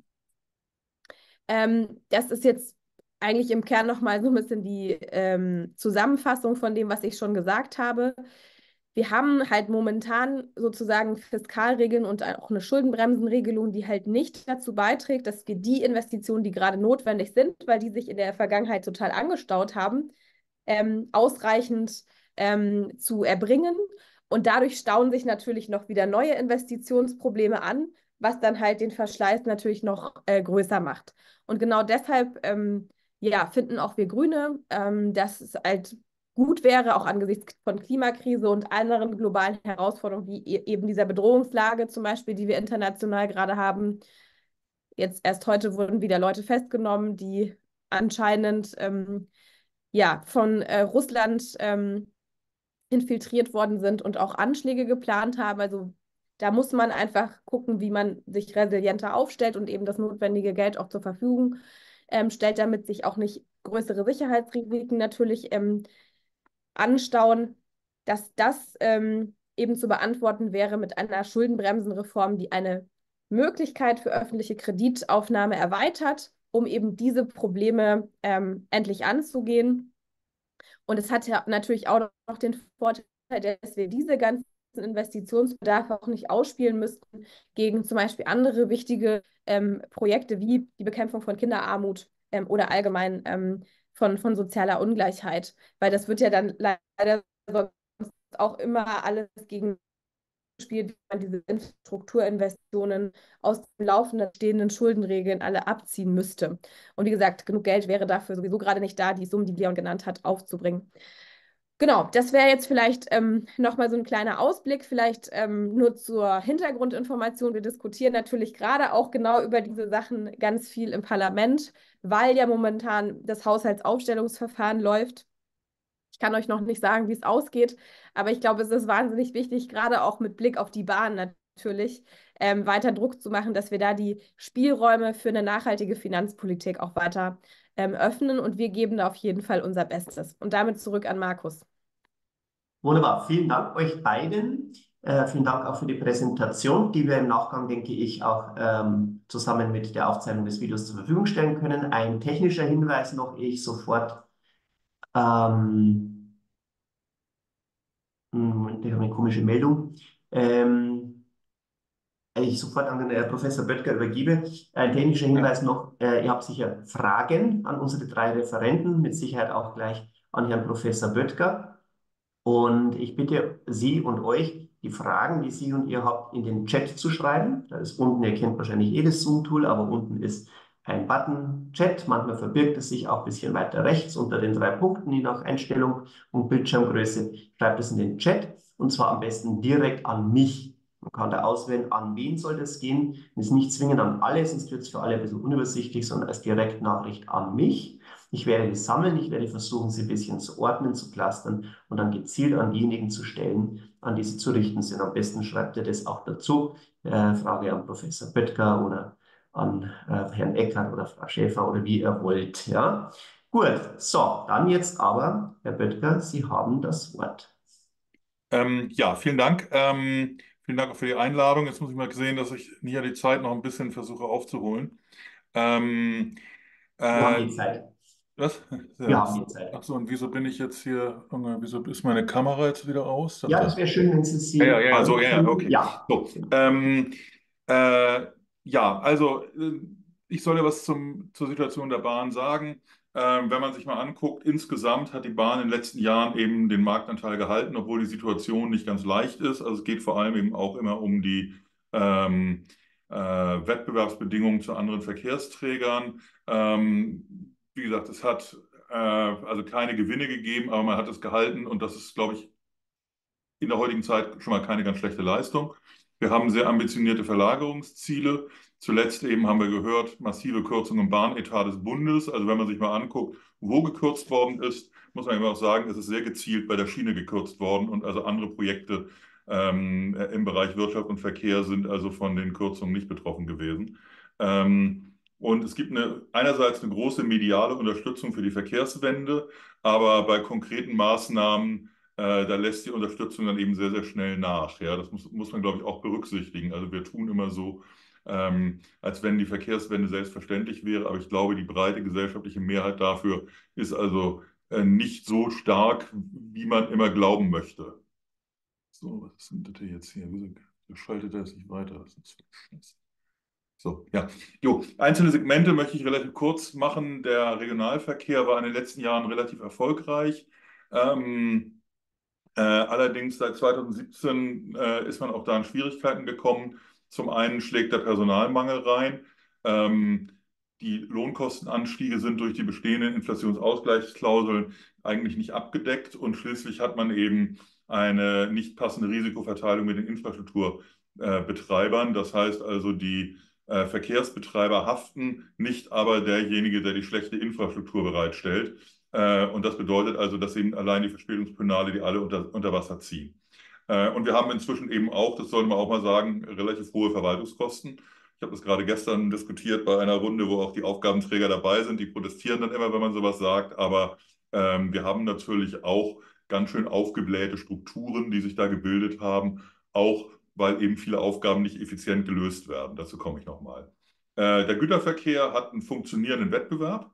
Ähm, das ist jetzt eigentlich im Kern nochmal so ein bisschen die ähm, Zusammenfassung von dem, was ich schon gesagt habe. Wir haben halt momentan sozusagen Fiskalregeln und auch eine Schuldenbremsenregelung, die halt nicht dazu beiträgt, dass wir die Investitionen, die gerade notwendig sind, weil die sich in der Vergangenheit total angestaut haben, ähm, ausreichend ähm, zu erbringen. Und dadurch stauen sich natürlich noch wieder neue Investitionsprobleme an, was dann halt den Verschleiß natürlich noch äh, größer macht. Und genau deshalb ähm, ja, finden auch wir Grüne, ähm, dass es halt gut wäre, auch angesichts von Klimakrise und anderen globalen Herausforderungen, wie e eben dieser Bedrohungslage zum Beispiel, die wir international gerade haben. Jetzt erst heute wurden wieder Leute festgenommen, die anscheinend ähm, ja, von äh, Russland ähm, infiltriert worden sind und auch Anschläge geplant haben. Also da muss man einfach gucken, wie man sich resilienter aufstellt und eben das notwendige Geld auch zur Verfügung ähm, stellt, damit sich auch nicht größere Sicherheitsrisiken natürlich ähm, anstauen, dass das ähm, eben zu beantworten wäre mit einer Schuldenbremsenreform, die eine Möglichkeit für öffentliche Kreditaufnahme erweitert, um eben diese Probleme ähm, endlich anzugehen. Und es hat ja natürlich auch noch den Vorteil, dass wir diese ganzen Investitionsbedarfe auch nicht ausspielen müssten gegen zum Beispiel andere wichtige ähm, Projekte wie die Bekämpfung von Kinderarmut ähm, oder allgemein ähm, von, von sozialer Ungleichheit. Weil das wird ja dann leider sonst auch immer alles gegen spielt, wie man diese Infrastrukturinvestitionen aus den laufenden stehenden Schuldenregeln alle abziehen müsste. Und wie gesagt, genug Geld wäre dafür sowieso gerade nicht da, die Summen, die Leon genannt hat, aufzubringen. Genau, das wäre jetzt vielleicht ähm, nochmal so ein kleiner Ausblick, vielleicht ähm, nur zur Hintergrundinformation. Wir diskutieren natürlich gerade auch genau über diese Sachen ganz viel im Parlament, weil ja momentan das Haushaltsaufstellungsverfahren läuft. Ich kann euch noch nicht sagen, wie es ausgeht, aber ich glaube, es ist wahnsinnig wichtig, gerade auch mit Blick auf die Bahn natürlich, ähm, weiter Druck zu machen, dass wir da die Spielräume für eine nachhaltige Finanzpolitik auch weiter ähm, öffnen. Und wir geben da auf jeden Fall unser Bestes. Und damit zurück an Markus. Wunderbar. Vielen Dank euch beiden. Äh, vielen Dank auch für die Präsentation, die wir im Nachgang, denke ich, auch ähm, zusammen mit der Aufzeichnung des Videos zur Verfügung stellen können. Ein technischer Hinweis noch, ehe ich sofort, ähm, Moment, ich habe eine komische Meldung, ähm, ich sofort an den äh, Professor Böttger übergebe. Ein technischer Ja. Hinweis noch, äh, ihr habt sicher Fragen an unsere drei Referenten, mit Sicherheit auch gleich an Herrn Professor Böttger. Und ich bitte Sie und euch, die Fragen, die Sie und ihr habt, in den Chat zu schreiben. Da ist unten, ihr kennt wahrscheinlich jedes Zoom-Tool, aber unten ist ein Button Chat. Manchmal verbirgt es sich auch ein bisschen weiter rechts unter den drei Punkten, je nach Einstellung und Bildschirmgröße. Schreibt es in den Chat und zwar am besten direkt an mich. Man kann da auswählen, an wen soll das gehen. Das ist nicht zwingend an alle, sonst wird es für alle ein bisschen unübersichtlich, sondern als Direktnachricht an mich. Ich werde die sammeln, ich werde versuchen, sie ein bisschen zu ordnen, zu clustern und dann gezielt an diejenigen zu stellen, an die sie zu richten sind. Am besten schreibt ihr das auch dazu. Äh, Frage an Professor Böttger oder an äh, Herrn Eckert oder Frau Schäfer oder wie ihr wollt. Ja? Gut, so, dann jetzt aber, Herr Böttger, Sie haben das Wort. Ähm, ja, vielen Dank. Ähm, vielen Dank auch für die Einladung. Jetzt muss ich mal sehen, dass ich hier die Zeit noch ein bisschen versuche aufzuholen. Ähm, Wir haben äh, die Zeit. was? Wir Ja. haben die Zeit. Ach so, und wieso bin ich jetzt hier? Wieso ist meine Kamera jetzt wieder aus? Ja, Dachte, es wäre schön, wenn Sie ja, ja, sie ja, so, ja, ja, anklicken. okay. Ja, So, genau. ähm, äh, ja, also äh, ich soll ja was zum, zur Situation der Bahn sagen. Ähm, wenn man sich mal anguckt, insgesamt hat die Bahn in den letzten Jahren eben den Marktanteil gehalten, obwohl die Situation nicht ganz leicht ist. Also es geht vor allem eben auch immer um die ähm, äh, Wettbewerbsbedingungen zu anderen Verkehrsträgern. Ähm, wie gesagt, es hat äh, also keine Gewinne gegeben, aber man hat es gehalten und das ist, glaube ich, in der heutigen Zeit schon mal keine ganz schlechte Leistung. Wir haben sehr ambitionierte Verlagerungsziele. Zuletzt eben haben wir gehört, massive Kürzungen im Bahnetat des Bundes. Also wenn man sich mal anguckt, wo gekürzt worden ist, muss man eben auch sagen, es ist sehr gezielt bei der Schiene gekürzt worden und also andere Projekte ähm, im Bereich Wirtschaft und Verkehr sind also von den Kürzungen nicht betroffen gewesen. Ähm, und es gibt eine, einerseits eine große mediale Unterstützung für die Verkehrswende, aber bei konkreten Maßnahmen äh, da lässt die Unterstützung dann eben sehr, sehr schnell nach. Ja, das muss, muss man, glaube ich, auch berücksichtigen. Also wir tun immer so, ähm, als wenn die Verkehrswende selbstverständlich wäre, aber ich glaube, die breite gesellschaftliche Mehrheit dafür ist also äh, nicht so stark, wie man immer glauben möchte. So, was ist denn das jetzt hier? Wieso schaltet er es nicht weiter? Das ist so. So, ja. Jo, einzelne Segmente möchte ich relativ kurz machen. Der Regionalverkehr war in den letzten Jahren relativ erfolgreich. Ähm, Äh, allerdings seit zweitausendsiebzehn äh, ist man auch da in Schwierigkeiten gekommen. Zum einen schlägt der Personalmangel rein. Ähm, die Lohnkostenanstiege sind durch die bestehenden Inflationsausgleichsklauseln eigentlich nicht abgedeckt und schließlich hat man eben eine nicht passende Risikoverteilung mit den Infrastrukturbetreibern. Das heißt also, die äh, Verkehrsbetreiber haften, nicht aber derjenige, der die schlechte Infrastruktur bereitstellt. Äh, und das bedeutet also, dass eben allein die Verspätungspönale die alle unter, unter Wasser ziehen. Äh, und wir haben inzwischen eben auch, das sollte man auch mal sagen, relativ hohe Verwaltungskosten. Ich habe das gerade gestern diskutiert bei einer Runde, wo auch die Aufgabenträger dabei sind. Die protestieren dann immer, wenn man sowas sagt. Aber ähm, wir haben natürlich auch ganz schön aufgeblähte Strukturen, die sich da gebildet haben, auch weil eben viele Aufgaben nicht effizient gelöst werden. Dazu komme ich nochmal. Äh, der Güterverkehr hat einen funktionierenden Wettbewerb.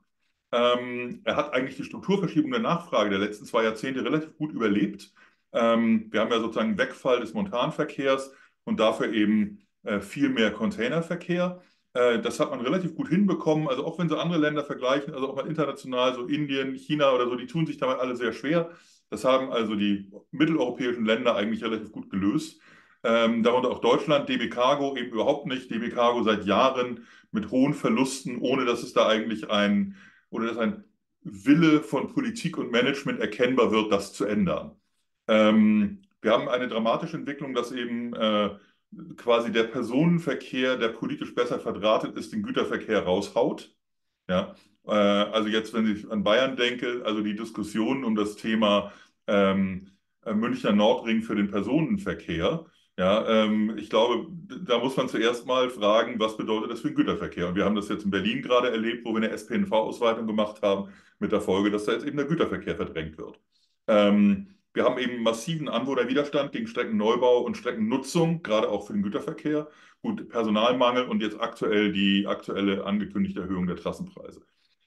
Ähm, er hat eigentlich die Strukturverschiebung der Nachfrage der letzten zwei Jahrzehnte relativ gut überlebt. Ähm, wir haben ja sozusagen einen Wegfall des Montanverkehrs und dafür eben äh, viel mehr Containerverkehr. Äh, das hat man relativ gut hinbekommen. Also auch wenn so andere Länder vergleichen, also auch mal international, so Indien, China oder so, die tun sich damit alle sehr schwer. Das haben also die mitteleuropäischen Länder eigentlich relativ gut gelöst. Ähm, darunter auch Deutschland, D B Cargo eben überhaupt nicht. D B Cargo seit Jahren mit hohen Verlusten, ohne dass es da eigentlich ein oder dass ein Wille von Politik und Management erkennbar wird, das zu ändern. Ähm, wir haben eine dramatische Entwicklung, dass eben äh, quasi der Personenverkehr, der politisch besser verdrahtet ist, den Güterverkehr raushaut. Ja? Äh, also jetzt, wenn ich an Bayern denke, also die Diskussion um das Thema ähm, Münchner Nordring für den Personenverkehr, ja, Ja, ähm, ich glaube, da muss man zuerst mal fragen, was bedeutet das für den Güterverkehr? Und wir haben das jetzt in Berlin gerade erlebt, wo wir eine S P N V-Ausweitung gemacht haben, mit der Folge, dass da jetzt eben der Güterverkehr verdrängt wird. Ähm, wir haben eben massiven Anwohnerwiderstand gegen Streckenneubau und Streckennutzung, gerade auch für den Güterverkehr. Gut, Personalmangel und jetzt aktuell die aktuelle angekündigte Erhöhung der Trassenpreise.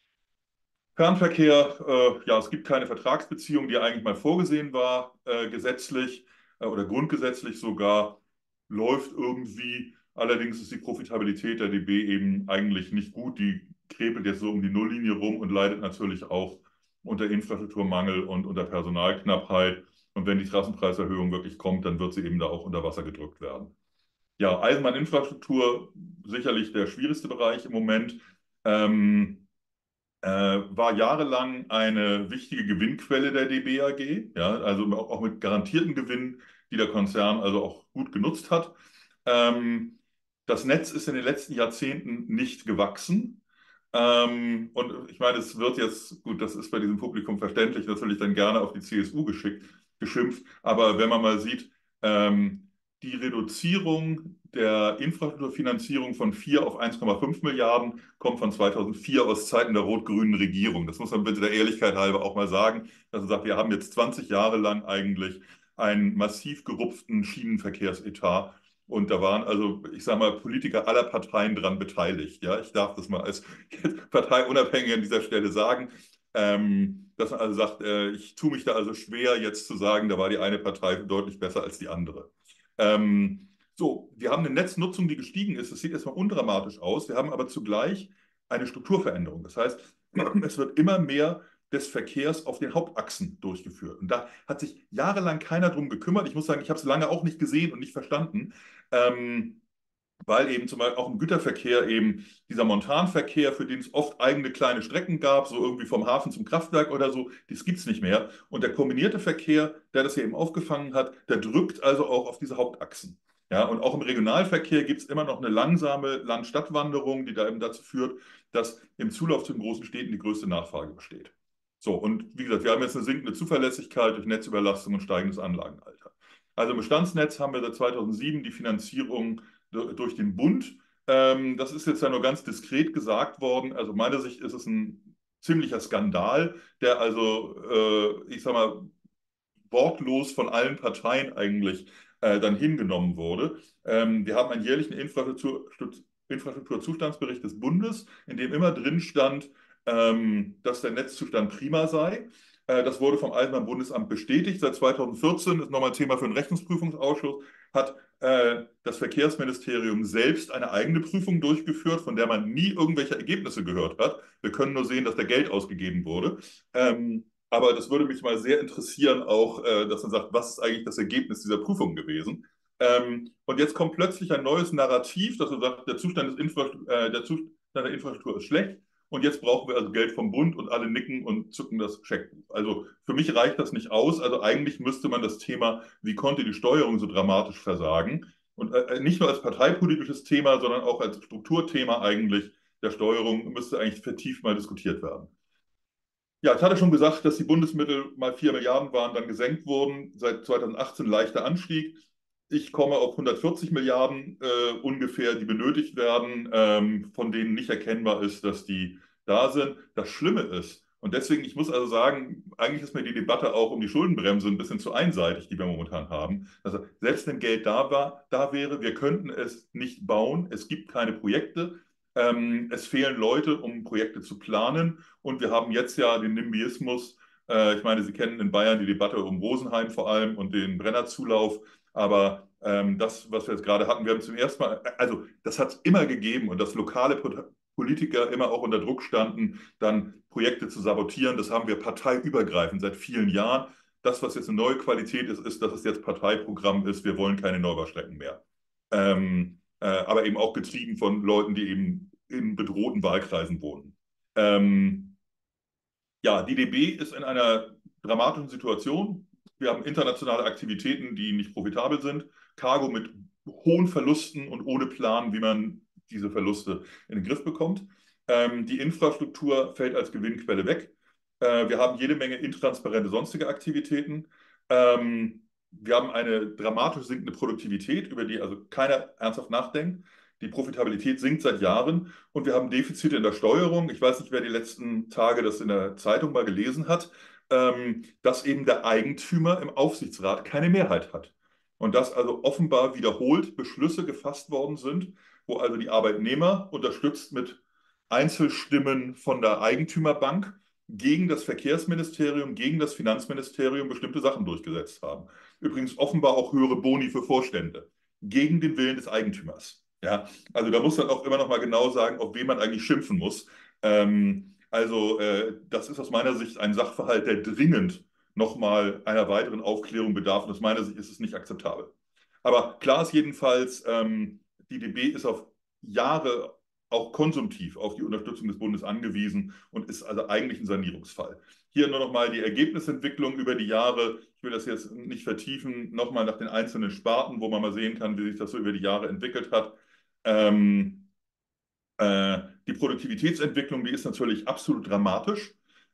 Fernverkehr, äh, ja, es gibt keine Vertragsbeziehung, die eigentlich mal vorgesehen war, äh, gesetzlich äh, oder grundgesetzlich sogar, läuft irgendwie. Allerdings ist die Profitabilität der D B eben eigentlich nicht gut. Die krepelt jetzt so um die Nulllinie rum und leidet natürlich auch unter Infrastrukturmangel und unter Personalknappheit. Und wenn die Trassenpreiserhöhung wirklich kommt, dann wird sie eben da auch unter Wasser gedrückt werden. Ja, Eisenbahninfrastruktur, sicherlich der schwierigste Bereich im Moment. Ähm, äh, war jahrelang eine wichtige Gewinnquelle der D B A G, ja, also auch, auch mit garantierten Gewinnen, die der Konzern also auch gut genutzt hat. Ähm, das Netz ist in den letzten Jahrzehnten nicht gewachsen. Ähm, und ich meine, es wird jetzt, gut, das ist bei diesem Publikum verständlich, natürlich dann gerne auf die C S U geschickt, geschimpft, aber wenn man mal sieht, ähm, die Reduzierung der Infrastrukturfinanzierung von vier auf eins Komma fünf Milliarden kommt von zweitausendvier aus Zeiten der rot-grünen Regierung. Das muss man bitte der Ehrlichkeit halber auch mal sagen, dass man sagt, wir haben jetzt zwanzig Jahre lang eigentlich einen massiv gerupften Schienenverkehrsetat. Und da waren also, ich sage mal, Politiker aller Parteien dran beteiligt. Ja, ich darf das mal als parteiunabhängig an dieser Stelle sagen. Ähm, dass man also sagt, äh, ich tue mich da also schwer, jetzt zu sagen, da war die eine Partei deutlich besser als die andere. Ähm, so, wir haben eine Netznutzung, die gestiegen ist. Das sieht erstmal undramatisch aus. Wir haben aber zugleich eine Strukturveränderung. Das heißt, es wird immer mehr des Verkehrs auf den Hauptachsen durchgeführt. Und da hat sich jahrelang keiner drum gekümmert. Ich muss sagen, ich habe es lange auch nicht gesehen und nicht verstanden. Ähm, weil eben zum Beispiel auch im Güterverkehr eben dieser Montanverkehr, für den es oft eigene kleine Strecken gab, so irgendwie vom Hafen zum Kraftwerk oder so, das gibt es nicht mehr. Und der kombinierte Verkehr, der das hier eben aufgefangen hat, der drückt also auch auf diese Hauptachsen. Ja, und auch im Regionalverkehr gibt es immer noch eine langsame Land-Stadt-Wanderung, die da eben dazu führt, dass im Zulauf zu den großen Städten die größte Nachfrage besteht. So, und wie gesagt, wir haben jetzt eine sinkende Zuverlässigkeit durch Netzüberlastung und steigendes Anlagenalter. Also im Bestandsnetz haben wir seit zweitausendsieben die Finanzierung durch den Bund. Ähm, das ist jetzt ja nur ganz diskret gesagt worden. Also meiner Sicht ist es ein ziemlicher Skandal, der also, äh, ich sag mal, wortlos von allen Parteien eigentlich äh, dann hingenommen wurde. Ähm, wir haben einen jährlichen Infrastruktur, Infrastrukturzustandsbericht des Bundes, in dem immer drin stand, ähm, dass der Netzzustand prima sei. Äh, das wurde vom Eisenbahnbundesamt bestätigt. Seit zweitausendvierzehn ist nochmal ein Thema für den Rechnungsprüfungsausschuss, hat äh, das Verkehrsministerium selbst eine eigene Prüfung durchgeführt, von der man nie irgendwelche Ergebnisse gehört hat. Wir können nur sehen, dass da Geld ausgegeben wurde. Ähm, aber das würde mich mal sehr interessieren, auch, äh, dass man sagt, was ist eigentlich das Ergebnis dieser Prüfung gewesen? Ähm, und jetzt kommt plötzlich ein neues Narrativ, dass man sagt, der Zustand, des Infrastru äh, der Zustand der Infrastruktur ist schlecht. Und jetzt brauchen wir also Geld vom Bund und alle nicken und zucken das Scheckbuch. Also für mich reicht das nicht aus. Also eigentlich müsste man das Thema, wie konnte die Steuerung so dramatisch versagen? Und äh, nicht nur als parteipolitisches Thema, sondern auch als Strukturthema eigentlich der Steuerung müsste eigentlich vertieft mal diskutiert werden. Ja, ich hatte schon gesagt, dass die Bundesmittel mal vier Milliarden waren, dann gesenkt wurden. Seit zweitausendachtzehn leichter Anstieg. Ich komme auf hundertvierzig Milliarden äh, ungefähr, die benötigt werden, ähm, von denen nicht erkennbar ist, dass die da sind. Das Schlimme ist, und deswegen, ich muss also sagen, eigentlich ist mir die Debatte auch um die Schuldenbremse ein bisschen zu einseitig, die wir momentan haben. Also selbst wenn Geld da war, da wäre, wir könnten es nicht bauen. Es gibt keine Projekte. Ähm, es fehlen Leute, um Projekte zu planen. Und wir haben jetzt ja den NIMBYismus. Äh, ich meine, Sie kennen in Bayern die Debatte um Rosenheim vor allem und den Brennerzulauf. Aber ähm, das, was wir jetzt gerade hatten, wir haben zum ersten Mal, also das hat es immer gegeben und dass lokale Politiker immer auch unter Druck standen, dann Projekte zu sabotieren. Das haben wir parteiübergreifend seit vielen Jahren. Das, was jetzt eine neue Qualität ist, ist, dass es jetzt Parteiprogramm ist. Wir wollen keine Neubaustrecken mehr. Ähm, äh, aber eben auch getrieben von Leuten, die eben in bedrohten Wahlkreisen wohnen. Ähm, ja, die D B ist in einer dramatischen Situation. Wir haben internationale Aktivitäten, die nicht profitabel sind. Cargo mit hohen Verlusten und ohne Plan, wie man diese Verluste in den Griff bekommt. Ähm, die Infrastruktur fällt als Gewinnquelle weg. Äh, wir haben jede Menge intransparente sonstige Aktivitäten. Ähm, wir haben eine dramatisch sinkende Produktivität, über die also keiner ernsthaft nachdenkt. Die Profitabilität sinkt seit Jahren und wir haben Defizite in der Steuerung. Ich weiß nicht, wer die letzten Tage das in der Zeitung mal gelesen hat, ähm, dass eben der Eigentümer im Aufsichtsrat keine Mehrheit hat. Und dass also offenbar wiederholt Beschlüsse gefasst worden sind, wo also die Arbeitnehmer unterstützt mit Einzelstimmen von der Eigentümerbank gegen das Verkehrsministerium, gegen das Finanzministerium bestimmte Sachen durchgesetzt haben. Übrigens offenbar auch höhere Boni für Vorstände, gegen den Willen des Eigentümers. Ja, also da muss man auch immer noch mal genau sagen, auf wen man eigentlich schimpfen muss. Ähm, also äh, das ist aus meiner Sicht ein Sachverhalt, der dringend noch mal einer weiteren Aufklärung bedarf. Und aus meiner Sicht ist es nicht akzeptabel. Aber klar ist jedenfalls, ähm, die D B ist auf Jahre auch konsumtiv auf die Unterstützung des Bundes angewiesen und ist also eigentlich ein Sanierungsfall. Hier nur noch mal die Ergebnisentwicklung über die Jahre. Ich will das jetzt nicht vertiefen, noch mal nach den einzelnen Sparten, wo man mal sehen kann, wie sich das so über die Jahre entwickelt hat. Ähm, äh, die Produktivitätsentwicklung, die ist natürlich absolut dramatisch.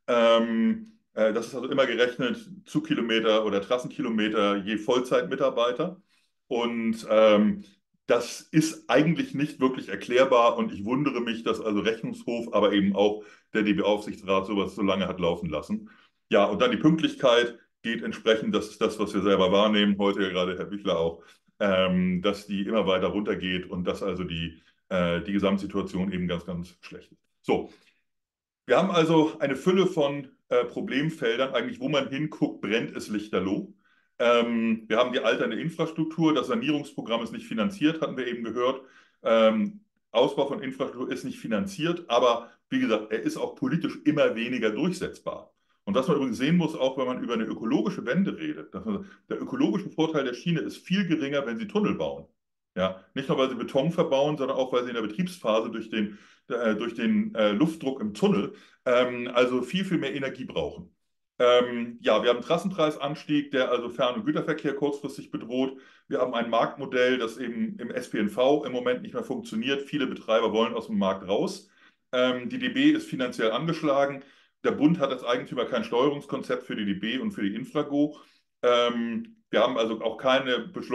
Ähm, äh, das ist also immer gerechnet Zugkilometer oder Trassenkilometer je Vollzeitmitarbeiter. Und ähm, das ist eigentlich nicht wirklich erklärbar und ich wundere mich, dass also Rechnungshof, aber eben auch der D B-Aufsichtsrat sowas so lange hat laufen lassen. Ja, und dann die Pünktlichkeit geht entsprechend, das ist das, was wir selber wahrnehmen, heute ja gerade Herr Büchler auch, ähm, dass die immer weiter runtergeht und dass also die, äh, die Gesamtsituation eben ganz, ganz schlecht ist. So, wir haben also eine Fülle von äh, Problemfeldern, eigentlich wo man hinguckt, brennt es lichterloh. Ähm, wir haben die alternde Infrastruktur, das Sanierungsprogramm ist nicht finanziert, hatten wir eben gehört. Ähm, Ausbau von Infrastruktur ist nicht finanziert, aber wie gesagt, er ist auch politisch immer weniger durchsetzbar. Und was man übrigens sehen muss, auch wenn man über eine ökologische Wende redet, dass man, der ökologische Vorteil der Schiene ist viel geringer, wenn sie Tunnel bauen. Ja, nicht nur, weil sie Beton verbauen, sondern auch, weil sie in der Betriebsphase durch den, äh, durch den äh, Luftdruck im Tunnel ähm, also viel, viel mehr Energie brauchen. Ähm, ja, wir haben einen Trassenpreisanstieg, der also Fern- und Güterverkehr kurzfristig bedroht. Wir haben ein Marktmodell, das eben im S P N V im Moment nicht mehr funktioniert. Viele Betreiber wollen aus dem Markt raus. Ähm, die D B ist finanziell angeschlagen. Der Bund hat als Eigentümer kein Steuerungskonzept für die D B und für die Infrago. Ähm, wir haben also auch keine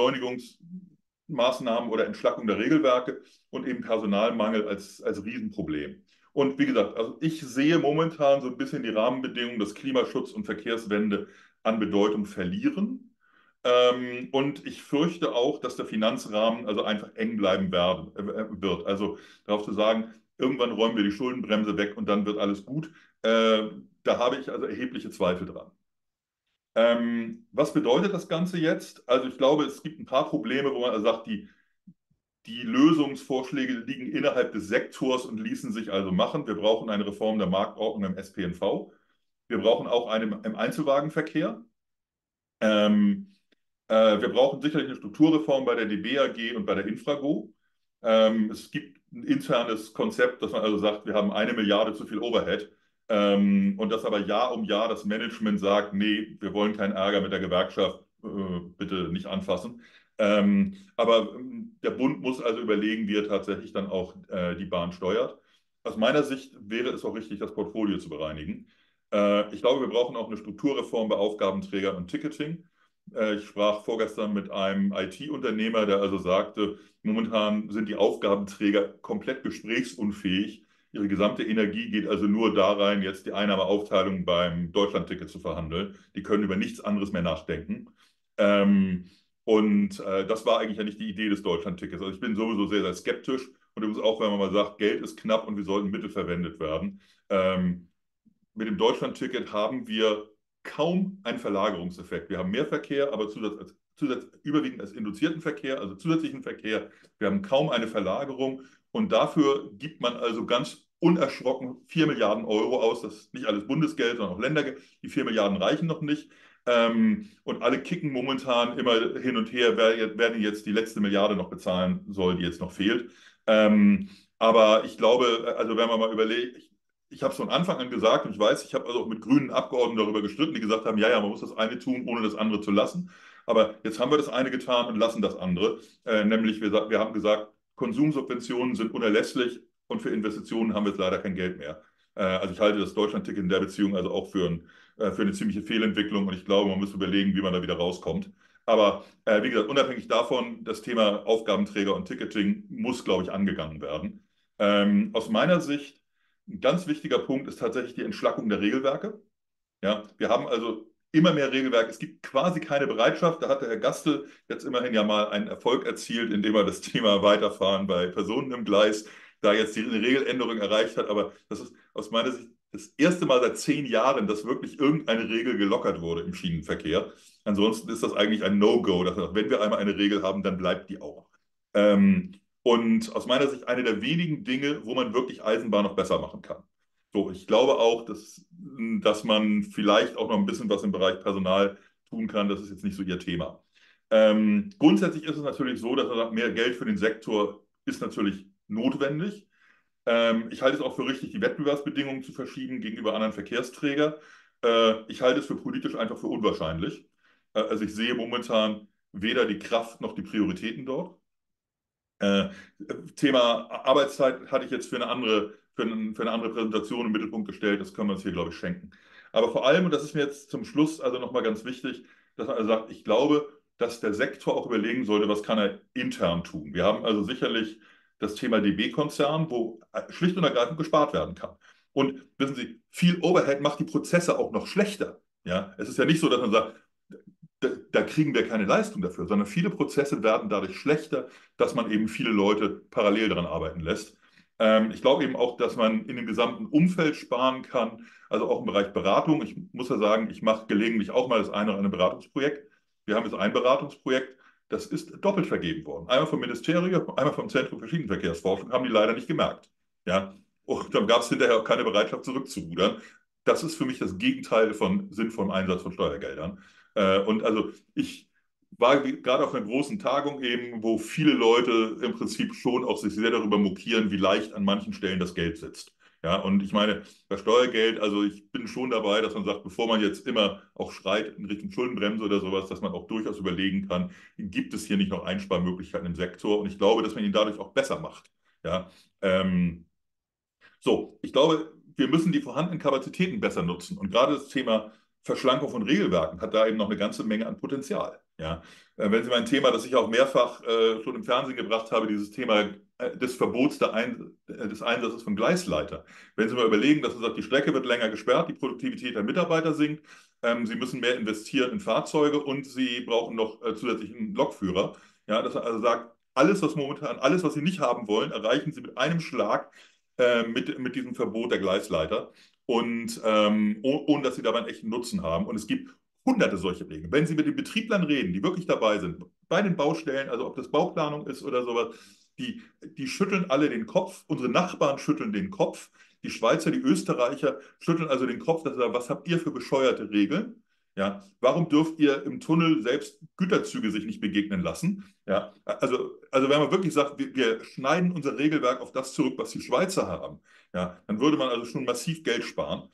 Beschleunigungsmaßnahmen oder Entschlackung der Regelwerke und eben Personalmangel als, als Riesenproblem. Und wie gesagt, also ich sehe momentan so ein bisschen die Rahmenbedingungen, dass Klimaschutz und Verkehrswende an Bedeutung verlieren. Ähm, und ich fürchte auch, dass der Finanzrahmen also einfach eng bleiben werden, äh, wird. Also darauf zu sagen, irgendwann räumen wir die Schuldenbremse weg und dann wird alles gut. Äh, da habe ich also erhebliche Zweifel dran. Ähm, was bedeutet das Ganze jetzt? Also ich glaube, es gibt ein paar Probleme, wo man also sagt, die die Lösungsvorschläge liegen innerhalb des Sektors und ließen sich also machen. Wir brauchen eine Reform der Marktordnung im S P N V. Wir brauchen auch eine im Einzelwagenverkehr. Ähm, äh, wir brauchen sicherlich eine Strukturreform bei der D B A G und bei der Infrago. Ähm, es gibt ein internes Konzept, dass man also sagt, wir haben eine Milliarde zu viel Overhead. Ähm, und dass aber Jahr um Jahr das Management sagt, nee, wir wollen keinen Ärger mit der Gewerkschaft, äh, bitte nicht anfassen. Ähm, aber ähm, der Bund muss also überlegen, wie er tatsächlich dann auch äh, die Bahn steuert. Aus meiner Sicht wäre es auch richtig, das Portfolio zu bereinigen. Äh, ich glaube, wir brauchen auch eine Strukturreform bei Aufgabenträgern und Ticketing. Äh, ich sprach vorgestern mit einem I T-Unternehmer, der also sagte, momentan sind die Aufgabenträger komplett gesprächsunfähig. Ihre gesamte Energie geht also nur da rein, jetzt die Einnahmeaufteilung beim Deutschlandticket zu verhandeln. Die können über nichts anderes mehr nachdenken. Ähm, und äh, das war eigentlich ja nicht die Idee des Deutschlandtickets. Also ich bin sowieso sehr, sehr skeptisch. Und übrigens auch, wenn man mal sagt, Geld ist knapp und wie sollten Mittel verwendet werden. Ähm, mit dem Deutschlandticket haben wir kaum einen Verlagerungseffekt. Wir haben mehr Verkehr, aber Zusatz, Zusatz, überwiegend als induzierten Verkehr, also zusätzlichen Verkehr. Wir haben kaum eine Verlagerung und dafür gibt man also ganz unerschrocken vier Milliarden Euro aus. Das ist nicht alles Bundesgeld, sondern auch Ländergeld. Die vier Milliarden reichen noch nicht. Ähm, und alle kicken momentan immer hin und her, wer, wer jetzt die letzte Milliarde noch bezahlen soll, die jetzt noch fehlt. Ähm, aber ich glaube, also wenn man mal überlegt, ich, ich habe es von Anfang an gesagt und ich weiß, ich habe also auch mit grünen Abgeordneten darüber gestritten, die gesagt haben, ja, ja, man muss das eine tun, ohne das andere zu lassen. Aber jetzt haben wir das eine getan und lassen das andere. Äh, nämlich, wir, wir haben gesagt, Konsumsubventionen sind unerlässlich und für Investitionen haben wir jetzt leider kein Geld mehr. Äh, also ich halte das Deutschlandticket in der Beziehung also auch für, ein, äh, für eine ziemliche Fehlentwicklung und ich glaube, man muss überlegen, wie man da wieder rauskommt. Aber äh, wie gesagt, unabhängig davon, das Thema Aufgabenträger und Ticketing muss, glaube ich, angegangen werden. Ähm, aus meiner Sicht, ein ganz wichtiger Punkt ist tatsächlich die Entschlackung der Regelwerke. Ja, wir haben also immer mehr Regelwerke. Es gibt quasi keine Bereitschaft. Da hat der Herr Gastel jetzt immerhin ja mal einen Erfolg erzielt, indem er das Thema Weiterfahren bei Personen im Gleis da jetzt die Regeländerung erreicht hat. Aber das ist aus meiner Sicht das erste Mal seit zehn Jahren, dass wirklich irgendeine Regel gelockert wurde im Schienenverkehr. Ansonsten ist das eigentlich ein No-Go. Dass wenn wir einmal eine Regel haben, dann bleibt die auch. Ähm, und aus meiner Sicht eine der wenigen Dinge, wo man wirklich Eisenbahn noch besser machen kann. So, ich glaube auch, dass, dass man vielleicht auch noch ein bisschen was im Bereich Personal tun kann. Das ist jetzt nicht so Ihr Thema. Ähm, grundsätzlich ist es natürlich so, dass man sagt, mehr Geld für den Sektor ist natürlich notwendig. Ähm, ich halte es auch für richtig, die Wettbewerbsbedingungen zu verschieben gegenüber anderen Verkehrsträgern. Äh, ich halte es für politisch einfach für unwahrscheinlich. Äh, also ich sehe momentan weder die Kraft noch die Prioritäten dort. Äh, Thema Arbeitszeit hatte ich jetzt für eine andere, für eine, für eine andere Präsentation im Mittelpunkt gestellt. Das können wir uns hier, glaube ich, schenken. Aber vor allem, und das ist mir jetzt zum Schluss also nochmal ganz wichtig, dass man also sagt, ich glaube, dass der Sektor auch überlegen sollte, was kann er intern tun. Wir haben also sicherlich das Thema D B-Konzern, wo schlicht und ergreifend gespart werden kann. Und wissen Sie, viel Overhead macht die Prozesse auch noch schlechter. Ja, es ist ja nicht so, dass man sagt, da, da kriegen wir keine Leistung dafür, sondern viele Prozesse werden dadurch schlechter, dass man eben viele Leute parallel daran arbeiten lässt. Ähm, ich glaube eben auch, dass man in dem gesamten Umfeld sparen kann, also auch im Bereich Beratung. Ich muss ja sagen, ich mache gelegentlich auch mal das eine oder andere Beratungsprojekt. Wir haben jetzt ein Beratungsprojekt, das ist doppelt vergeben worden. Einmal vom Ministerium, einmal vom Zentrum für Schienenverkehrsforschung, haben die leider nicht gemerkt. Ja? Und dann gab es hinterher auch keine Bereitschaft zurückzurudern. Das ist für mich das Gegenteil von sinnvollem Einsatz von Steuergeldern. Äh, und also ich war gerade auf einer großen Tagung eben, wo viele Leute im Prinzip schon auch sich sehr darüber mokieren, wie leicht an manchen Stellen das Geld sitzt. Ja, und ich meine, bei Steuergeld, also ich bin schon dabei, dass man sagt, bevor man jetzt immer auch schreit in Richtung Schuldenbremse oder sowas, dass man auch durchaus überlegen kann, gibt es hier nicht noch Einsparmöglichkeiten im Sektor? Und ich glaube, dass man ihn dadurch auch besser macht. Ja, ähm, so, ich glaube, wir müssen die vorhandenen Kapazitäten besser nutzen. Und gerade das Thema Verschlankung von Regelwerken hat da eben noch eine ganze Menge an Potenzial. Ja, äh, wenn Sie mein Thema, das ich auch mehrfach äh, schon im Fernsehen gebracht habe, dieses Thema äh, des Verbots der Ein äh, des Einsatzes von Gleisleiter. Wenn Sie mal überlegen, dass man sagt, die Strecke wird länger gesperrt, die Produktivität der Mitarbeiter sinkt, ähm, Sie müssen mehr investieren in Fahrzeuge und Sie brauchen noch äh, zusätzlichen Lokführer. Ja, dass man also sagt, alles, was momentan, alles, was Sie nicht haben wollen, erreichen Sie mit einem Schlag äh, mit, mit diesem Verbot der Gleisleiter und ähm, oh, ohne dass sie dabei einen echten Nutzen haben. Und es gibt hunderte solche Regeln. Wenn Sie mit den Betrieblern reden, die wirklich dabei sind, bei den Baustellen, also ob das Bauplanung ist oder sowas, die, die schütteln alle den Kopf. Unsere Nachbarn schütteln den Kopf. Die Schweizer, die Österreicher schütteln also den Kopf, dass sie sagen, was habt ihr für bescheuerte Regeln? Ja, warum dürft ihr im Tunnel selbst Güterzüge sich nicht begegnen lassen? Ja, also, also wenn man wirklich sagt, wir, wir schneiden unser Regelwerk auf das zurück, was die Schweizer haben, ja, dann würde man also schon massiv Geld sparen,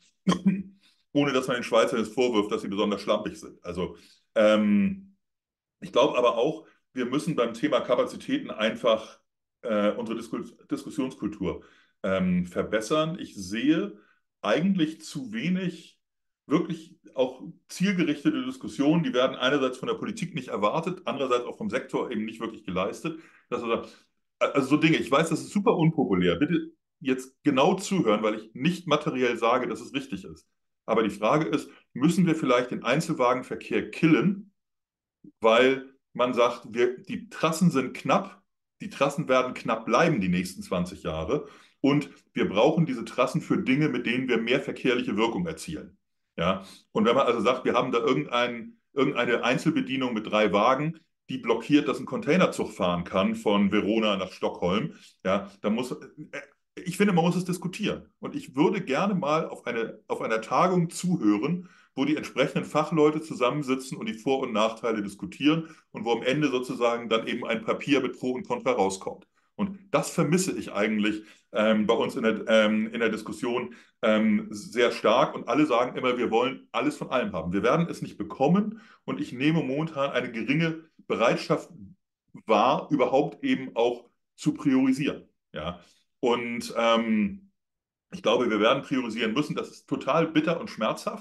ohne dass man den Schweizern jetzt vorwirft, dass sie besonders schlampig sind. Also ähm, ich glaube aber auch, wir müssen beim Thema Kapazitäten einfach äh, unsere Diskus Diskussionskultur ähm, verbessern. Ich sehe eigentlich zu wenig wirklich auch zielgerichtete Diskussionen. Die werden einerseits von der Politik nicht erwartet, andererseits auch vom Sektor eben nicht wirklich geleistet. Dass er sagt, also so Dinge, ich weiß, das ist super unpopulär. Bitte jetzt genau zuhören, weil ich nicht materiell sage, dass es richtig ist. Aber die Frage ist, müssen wir vielleicht den Einzelwagenverkehr killen, weil man sagt, wir, die Trassen sind knapp, die Trassen werden knapp bleiben die nächsten zwanzig Jahre und wir brauchen diese Trassen für Dinge, mit denen wir mehr verkehrliche Wirkung erzielen. Ja? Und wenn man also sagt, wir haben da irgendein, irgendeine Einzelbedienung mit drei Wagen, die blockiert, dass ein Containerzug fahren kann von Verona nach Stockholm, ja, dann muss, ich finde, man muss es diskutieren. Und ich würde gerne mal auf, eine, auf einer Tagung zuhören, wo die entsprechenden Fachleute zusammensitzen und die Vor- und Nachteile diskutieren und wo am Ende sozusagen dann eben ein Papier mit Pro und Contra rauskommt. Und das vermisse ich eigentlich ähm, bei uns in der, ähm, in der Diskussion ähm, sehr stark. Und alle sagen immer, wir wollen alles von allem haben. Wir werden es nicht bekommen. Und ich nehme momentan eine geringe Bereitschaft wahr, überhaupt eben auch zu priorisieren. Ja. Und ähm, ich glaube, wir werden priorisieren müssen. Das ist total bitter und schmerzhaft.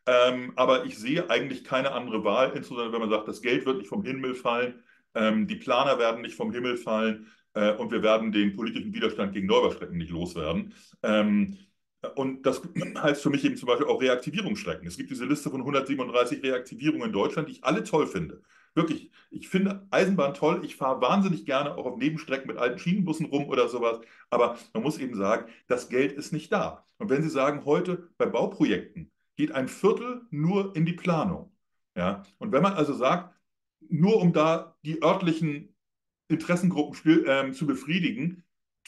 Ähm, aber ich sehe eigentlich keine andere Wahl, insbesondere wenn man sagt, das Geld wird nicht vom Himmel fallen, ähm, die Planer werden nicht vom Himmel fallen äh, und wir werden den politischen Widerstand gegen Neubaustrecken nicht loswerden. Ähm, und das heißt für mich eben zum Beispiel auch Reaktivierungsstrecken. Es gibt diese Liste von hundertsiebenunddreißig Reaktivierungen in Deutschland, die ich alle toll finde. Wirklich, ich finde Eisenbahn toll. Ich fahre wahnsinnig gerne auch auf Nebenstrecken mit alten Schienenbussen rum oder sowas. Aber man muss eben sagen, das Geld ist nicht da. Und wenn Sie sagen, heute bei Bauprojekten geht ein Viertel nur in die Planung. Ja? Und wenn man also sagt, nur um da die örtlichen Interessengruppen spiel, ähm, zu befriedigen,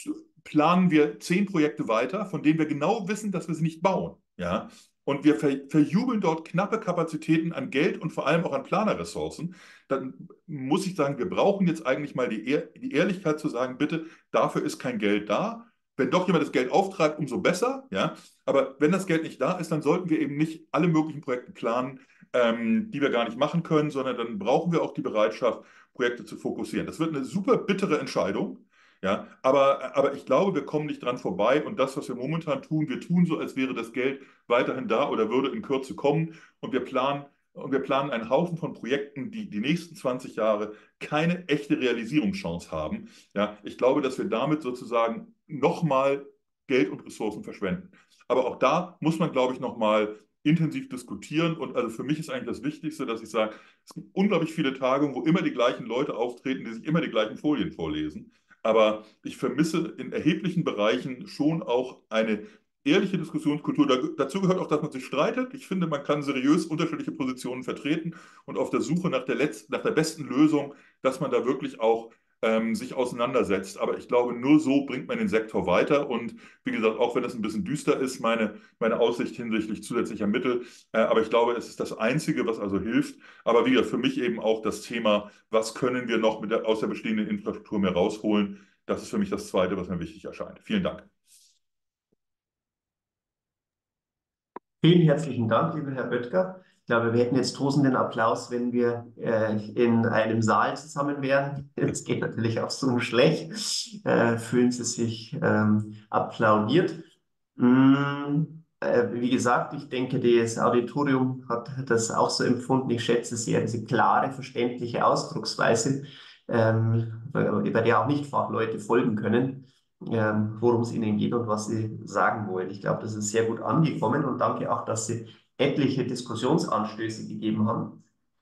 planen wir zehn Projekte weiter, von denen wir genau wissen, dass wir sie nicht bauen. Ja? Und wir ver verjubeln dort knappe Kapazitäten an Geld und vor allem auch an Planerressourcen, dann muss ich sagen, wir brauchen jetzt eigentlich mal die, Ehr die Ehrlichkeit zu sagen, bitte, dafür ist kein Geld da. Wenn doch jemand das Geld auftreibt, umso besser. Ja? Aber wenn das Geld nicht da ist, dann sollten wir eben nicht alle möglichen Projekte planen, ähm, die wir gar nicht machen können, sondern dann brauchen wir auch die Bereitschaft, Projekte zu fokussieren. Das wird eine super bittere Entscheidung. Ja, aber, aber ich glaube, wir kommen nicht dran vorbei und das, was wir momentan tun, wir tun so, als wäre das Geld weiterhin da oder würde in Kürze kommen und wir planen, und wir planen einen Haufen von Projekten, die die nächsten zwanzig Jahre keine echte Realisierungschance haben. Ja, ich glaube, dass wir damit sozusagen nochmal Geld und Ressourcen verschwenden. Aber auch da muss man, glaube ich, nochmal intensiv diskutieren und also für mich ist eigentlich das Wichtigste, dass ich sage, es gibt unglaublich viele Tagungen, wo immer die gleichen Leute auftreten, die sich immer die gleichen Folien vorlesen. Aber ich vermisse in erheblichen Bereichen schon auch eine ehrliche Diskussionskultur. Da, dazu gehört auch, dass man sich streitet. Ich finde, man kann seriös unterschiedliche Positionen vertreten und auf der Suche nach der, Letz-, nach der besten Lösung, dass man da wirklich auch ähm, sich auseinandersetzt. Aber ich glaube, nur so bringt man den Sektor weiter. Und wie gesagt, auch wenn das ein bisschen düster ist, meine, meine Aussicht hinsichtlich zusätzlicher Mittel. Äh, aber ich glaube, es ist das Einzige, was also hilft. Aber wie gesagt, für mich eben auch das Thema, was können wir noch mit der, aus der bestehenden Infrastruktur mehr rausholen? Das ist für mich das Zweite, was mir wichtig erscheint. Vielen Dank. Vielen herzlichen Dank, lieber Herr Böttger. Ich glaube, wir hätten jetzt tosenden Applaus, wenn wir äh, in einem Saal zusammen wären. Das geht natürlich auch so schlecht. Äh, fühlen Sie sich ähm, applaudiert. Mm, äh, wie gesagt, ich denke, das Auditorium hat das auch so empfunden. Ich schätze sehr diese klare, verständliche Ausdrucksweise, ähm, bei bei der auch Nicht-Fachleute folgen können, ähm, worum es Ihnen geht und was Sie sagen wollen. Ich glaube, das ist sehr gut angekommen und danke auch, dass Sie etliche Diskussionsanstöße gegeben haben,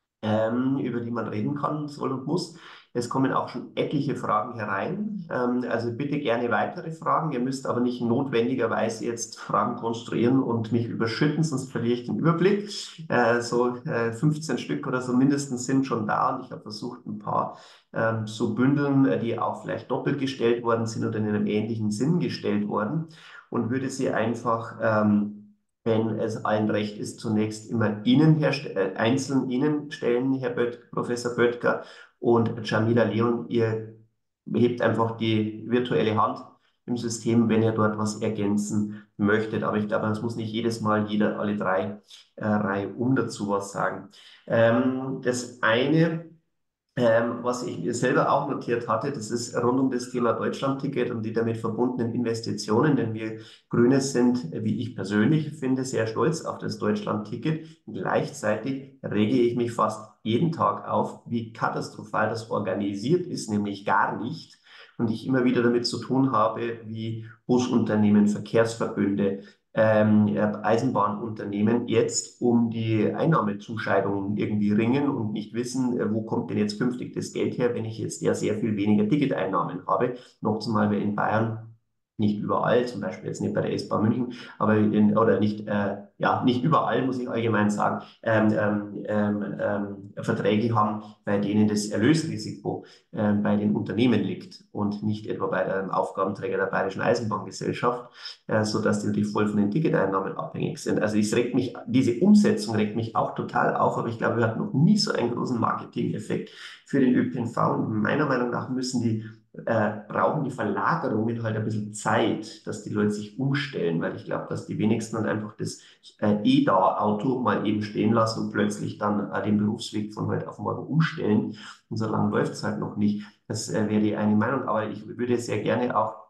ähm, über die man reden kann, soll und muss. Es kommen auch schon etliche Fragen herein. Ähm, also bitte gerne weitere Fragen. Ihr müsst aber nicht notwendigerweise jetzt Fragen konstruieren und mich überschütten, sonst verliere ich den Überblick. Äh, so äh, fünfzehn Stück oder so mindestens sind schon da und ich habe versucht, ein paar ähm, so bündeln, äh, die auch vielleicht doppelt gestellt worden sind oder in einem ähnlichen Sinn gestellt worden und würde sie einfach ähm, wenn es allen recht ist, zunächst immer Ihnen, Herr, äh, einzeln Ihnen stellen, Herr Böttger, Professor Böttger und Jamila Leon. Ihr hebt einfach die virtuelle Hand im System, wenn ihr dort was ergänzen möchtet. Aber ich glaube, es muss nicht jedes Mal jeder alle drei äh, Reihe um dazu was sagen. Ähm, das eine ähm, was ich mir selber auch notiert hatte, das ist rund um das Thema Deutschlandticket und die damit verbundenen Investitionen, denn wir Grüne sind, wie ich persönlich finde, sehr stolz auf das Deutschlandticket. Gleichzeitig rege ich mich fast jeden Tag auf, wie katastrophal das organisiert ist, nämlich gar nicht. Und ich immer wieder damit zu tun habe, wie Busunternehmen, Verkehrsverbünde, ähm, Eisenbahnunternehmen jetzt um die Einnahmezuscheidungen irgendwie ringen und nicht wissen, äh, wo kommt denn jetzt künftig das Geld her, wenn ich jetzt ja sehr viel weniger Ticketeinnahmen habe. Noch zumal wir in Bayern nicht überall, zum Beispiel jetzt nicht bei der S-Bahn München, aber in, oder nicht, äh, ja, nicht überall, muss ich allgemein sagen, ähm, ähm, ähm, Verträge haben, bei denen das Erlösrisiko äh, bei den Unternehmen liegt und nicht etwa bei dem Aufgabenträger der Bayerischen Eisenbahngesellschaft, äh, sodass die natürlich voll von den Ticketeinnahmen abhängig sind. Also es regt mich, diese Umsetzung regt mich auch total auf, aber ich glaube, wir hatten noch nie so einen großen Marketing-Effekt für den Ö P N V und meiner Meinung nach müssen die äh, brauchen die Verlagerungen halt ein bisschen Zeit, dass die Leute sich umstellen, weil ich glaube, dass die wenigsten dann einfach das äh, E-Da-Auto mal eben stehen lassen und plötzlich dann äh, den Berufsweg von heute auf morgen umstellen. Und so lange läuft es halt noch nicht. Das äh, wäre die eine Meinung, aber ich würde sehr gerne auch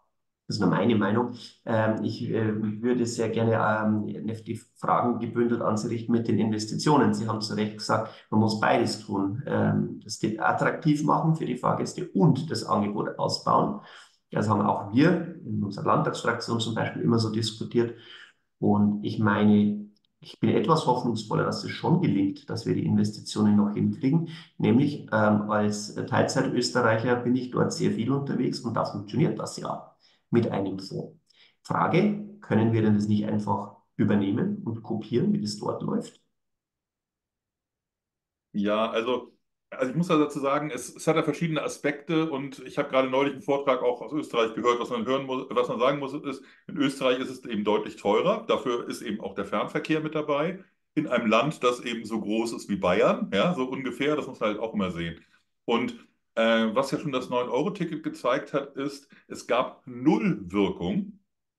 Das ist nur meine Meinung. Ähm, ich äh, würde sehr gerne ähm, die Fragen gebündelt an Sie richten mit den Investitionen. Sie haben zu Recht gesagt, man muss beides tun. Ähm, das attraktiv machen für die Fahrgäste und das Angebot ausbauen. Das haben auch wir in unserer Landtagsfraktion zum Beispiel immer so diskutiert. Und ich meine, ich bin etwas hoffnungsvoller, dass es schon gelingt, dass wir die Investitionen noch hinkriegen. Nämlich ähm, als Teilzeitösterreicher bin ich dort sehr viel unterwegs und da funktioniert das ja mit einem Fonds. Frage, können wir denn das nicht einfach übernehmen und kopieren, wie das dort läuft? Ja, also, also ich muss da dazu sagen, es, es hat ja verschiedene Aspekte und ich habe gerade neulich einen Vortrag auch aus Österreich gehört, was man hören muss, was man sagen muss, ist, in Österreich ist es eben deutlich teurer. Dafür ist eben auch der Fernverkehr mit dabei. In einem Land, das eben so groß ist wie Bayern, ja, so ungefähr, das muss man halt auch immer sehen. Und äh, was ja schon das neun Euro Ticket gezeigt hat, ist, es gab null Wirkung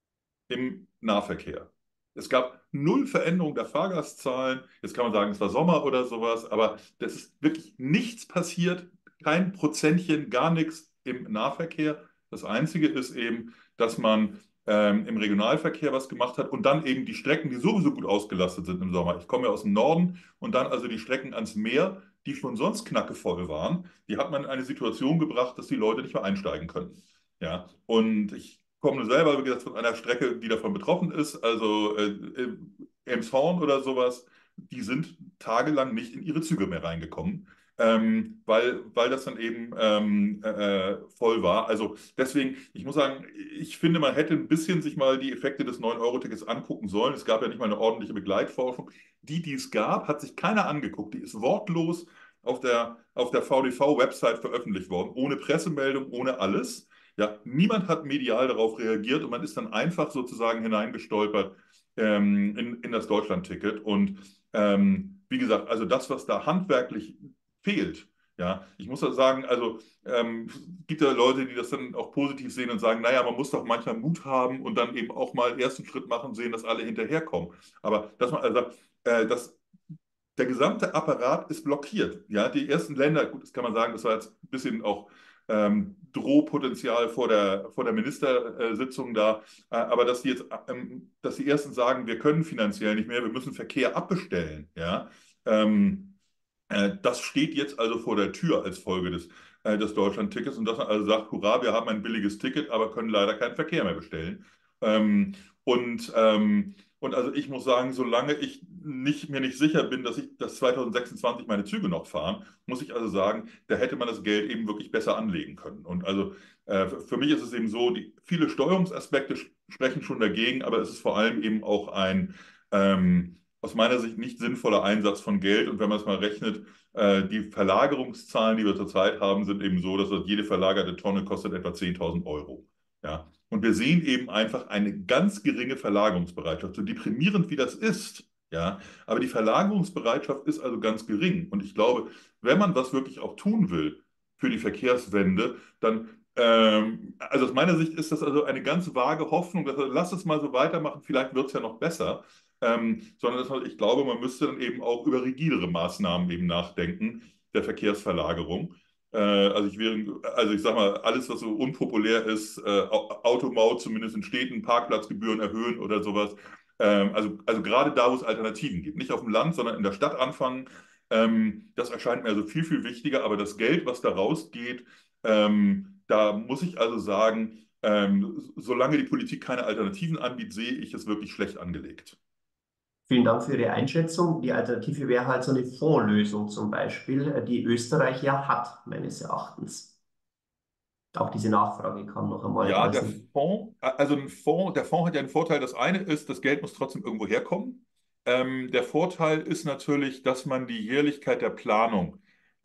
im Nahverkehr. Es gab null Veränderung der Fahrgastzahlen. Jetzt kann man sagen, es war Sommer oder sowas, aber das ist wirklich nichts passiert, kein Prozentchen, gar nichts im Nahverkehr. Das Einzige ist eben, dass man ähm, im Regionalverkehr was gemacht hat und dann eben die Strecken, die sowieso gut ausgelastet sind im Sommer. Ich komme ja aus dem Norden und dann also die Strecken ans Meer, die schon sonst knackevoll waren, die hat man in eine Situation gebracht, dass die Leute nicht mehr einsteigen können. Ja, und ich komme selber, wie gesagt, von einer Strecke, die davon betroffen ist, also äh, Elmshorn oder sowas, die sind tagelang nicht in ihre Züge mehr reingekommen, ähm, weil, weil das dann eben ähm, äh, voll war. Also deswegen, ich muss sagen, ich finde, man hätte ein bisschen sich mal die Effekte des neun Euro Tickets angucken sollen. Es gab ja nicht mal eine ordentliche Begleitforschung. Die, die es gab, hat sich keiner angeguckt. Die ist wortlos auf der, auf der V D V-Website veröffentlicht worden, ohne Pressemeldung, ohne alles. Ja, niemand hat medial darauf reagiert und man ist dann einfach sozusagen hineingestolpert ähm, in, in das Deutschland-Ticket. Und ähm, wie gesagt, also das, was da handwerklich fehlt, ja, ich muss da sagen, also ähm, es gibt ja Leute, die das dann auch positiv sehen und sagen, naja, man muss doch manchmal Mut haben und dann eben auch mal einen ersten Schritt machen und sehen, dass alle hinterherkommen. Aber dass man also äh, das der gesamte Apparat ist blockiert. Ja, die ersten Länder, gut, das kann man sagen, das war jetzt ein bisschen auch ähm, Drohpotenzial vor der, vor der Ministersitzung da, äh, aber dass die jetzt, ähm, dass die ersten sagen, wir können finanziell nicht mehr, wir müssen Verkehr abbestellen, ja, ähm, äh, das steht jetzt also vor der Tür als Folge des, äh, des Deutschland-Tickets und dass man also sagt, hurra, wir haben ein billiges Ticket, aber können leider keinen Verkehr mehr bestellen. Ähm, und, ähm, und also ich muss sagen, solange ich nicht, mir nicht sicher bin, dass ich dass zwanzig sechsundzwanzig meine Züge noch fahren, muss ich also sagen, da hätte man das Geld eben wirklich besser anlegen können. Und also äh, für mich ist es eben so, die, viele Steuerungsaspekte sprechen schon dagegen, aber es ist vor allem eben auch ein ähm, aus meiner Sicht nicht sinnvoller Einsatz von Geld. Und wenn man es mal rechnet, äh, die Verlagerungszahlen, die wir zurzeit haben, sind eben so, dass jede verlagerte Tonne kostet etwa zehntausend Euro. Ja. Und wir sehen eben einfach eine ganz geringe Verlagerungsbereitschaft. So deprimierend wie das ist, ja, aber die Verlagerungsbereitschaft ist also ganz gering. Und ich glaube, wenn man was wirklich auch tun will für die Verkehrswende, dann, ähm, also aus meiner Sicht ist das also eine ganz vage Hoffnung, dass lass es mal so weitermachen, vielleicht wird es ja noch besser. Ähm, sondern dass man, ich glaube, man müsste dann eben auch über rigidere Maßnahmen eben nachdenken, der Verkehrsverlagerung. Äh, also ich wäre, also ich sage mal, alles, was so unpopulär ist, äh, Automaut zumindest in Städten, Parkplatzgebühren erhöhen oder sowas. Ähm, also, also gerade da, wo es Alternativen gibt. Nicht auf dem Land, sondern in der Stadt anfangen. Ähm, das erscheint mir also viel, viel wichtiger. Aber das Geld, was da rausgeht, ähm, da muss ich also sagen, ähm, solange die Politik keine Alternativen anbietet, sehe ich es wirklich schlecht angelegt. Vielen Dank für Ihre Einschätzung. Die Alternative wäre halt so eine Fondslösung zum Beispiel, äh, die Österreich ja hat, meines Erachtens. Auch diese Nachfrage kam noch einmal. Ich Ja, weiß der nicht. Fonds, also ein Fonds, der Fonds hat ja einen Vorteil. Das eine ist, das Geld muss trotzdem irgendwo herkommen. Ähm, der Vorteil ist natürlich, dass man die Jährlichkeit der Planung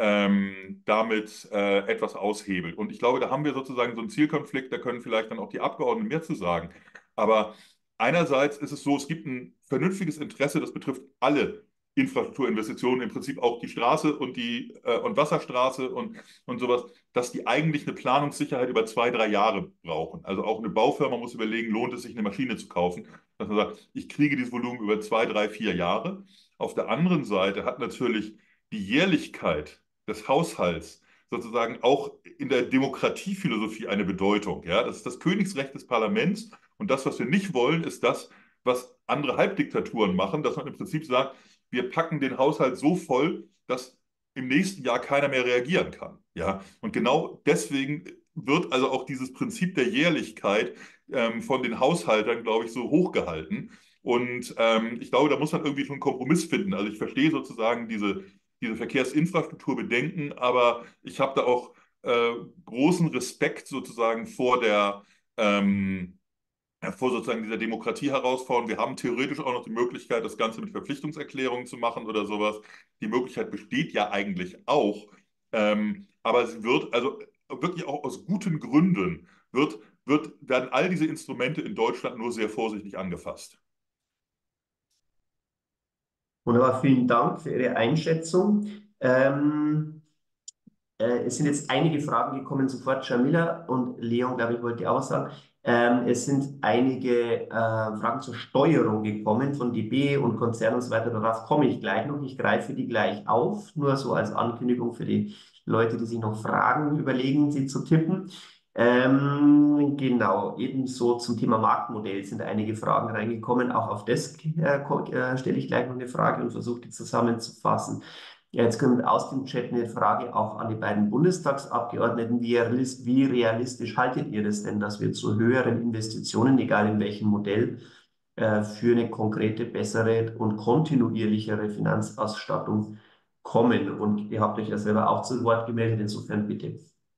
ähm, damit äh, etwas aushebelt. Und ich glaube, da haben wir sozusagen so einen Zielkonflikt, da können vielleicht dann auch die Abgeordneten mehr zu sagen. Aber einerseits ist es so, es gibt ein vernünftiges Interesse, das betrifft alle Infrastrukturinvestitionen, im Prinzip auch die Straße und die äh, und Wasserstraße und, und sowas, dass die eigentlich eine Planungssicherheit über zwei, drei Jahre brauchen. Also auch eine Baufirma muss überlegen, lohnt es sich, eine Maschine zu kaufen, dass man sagt, ich kriege dieses Volumen über zwei, drei, vier Jahre. Auf der anderen Seite hat natürlich die Jährlichkeit des Haushalts sozusagen auch in der Demokratiephilosophie eine Bedeutung. Ja? Das ist das Königsrecht des Parlaments. Und das, was wir nicht wollen, ist das, was andere Halbdiktaturen machen, dass man im Prinzip sagt, wir packen den Haushalt so voll, dass im nächsten Jahr keiner mehr reagieren kann. Ja? Und genau deswegen wird also auch dieses Prinzip der Jährlichkeit ähm, von den Haushaltern, glaube ich, so hochgehalten. Und ähm, ich glaube, da muss man irgendwie schon einen Kompromiss finden. Also ich verstehe sozusagen diese, diese Verkehrsinfrastrukturbedenken, aber ich habe da auch äh, großen Respekt sozusagen vor der ähm, ja, vor sozusagen dieser Demokratie-Herausforderung. Wir haben theoretisch auch noch die Möglichkeit, das Ganze mit Verpflichtungserklärungen zu machen oder sowas. Die Möglichkeit besteht ja eigentlich auch. Ähm, aber sie wird also wirklich auch aus guten Gründen wird, wird, werden all diese Instrumente in Deutschland nur sehr vorsichtig angefasst. Wunderbar, vielen Dank für Ihre Einschätzung. Ähm, äh, es sind jetzt einige Fragen gekommen, sofort Jamila und Leon, glaube ich, wollte auch was sagen. Ähm, es sind einige äh, Fragen zur Steuerung gekommen von D B und Konzernen und so weiter. Darauf komme ich gleich noch. Ich greife die gleich auf, nur so als Ankündigung für die Leute, die sich noch Fragen überlegen, sie zu tippen. Ähm, genau, ebenso zum Thema Marktmodell sind einige Fragen reingekommen. Auch auf das äh, ko- äh, stelle ich gleich noch eine Frage und versuche die zusammenzufassen. Ja, jetzt kommt aus dem Chat eine Frage auch an die beiden Bundestagsabgeordneten. Wie, realis- wie realistisch haltet ihr das denn, dass wir zu höheren Investitionen, egal in welchem Modell, äh, für eine konkrete, bessere und kontinuierlichere Finanzausstattung kommen? Und ihr habt euch ja selber auch zu Wort gemeldet, insofern bitte.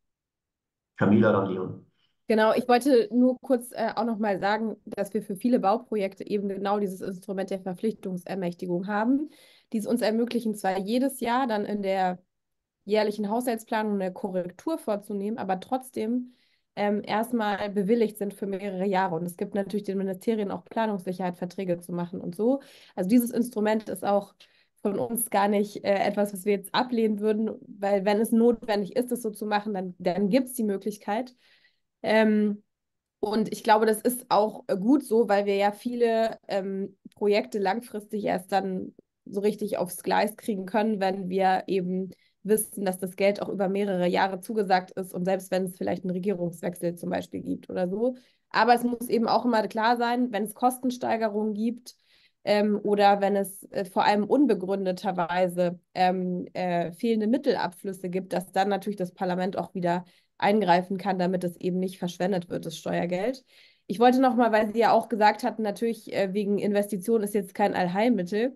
Camila, dann Leon. Genau, ich wollte nur kurz äh, auch nochmal sagen, dass wir für viele Bauprojekte eben genau dieses Instrument der Verpflichtungsermächtigung haben, die es uns ermöglichen, zwar jedes Jahr dann in der jährlichen Haushaltsplanung eine Korrektur vorzunehmen, aber trotzdem ähm, erstmal bewilligt sind für mehrere Jahre. Und es gibt natürlich den Ministerien auch Planungssicherheit, Verträge zu machen und so. Also dieses Instrument ist auch von uns gar nicht äh, etwas, was wir jetzt ablehnen würden, weil wenn es notwendig ist, das so zu machen, dann, dann gibt es die Möglichkeit. Ähm, und ich glaube, das ist auch gut so, weil wir ja viele ähm, Projekte langfristig erst dann so richtig aufs Gleis kriegen können, wenn wir eben wissen, dass das Geld auch über mehrere Jahre zugesagt ist und selbst wenn es vielleicht einen Regierungswechsel zum Beispiel gibt oder so. Aber es muss eben auch immer klar sein, wenn es Kostensteigerungen gibt ähm, oder wenn es äh, vor allem unbegründeterweise ähm, äh, fehlende Mittelabflüsse gibt, dass dann natürlich das Parlament auch wieder eingreifen kann, damit es eben nicht verschwendet wird, das Steuergeld. Ich wollte noch mal, weil Sie ja auch gesagt hatten, natürlich äh, wegen Investitionen ist jetzt kein Allheilmittel.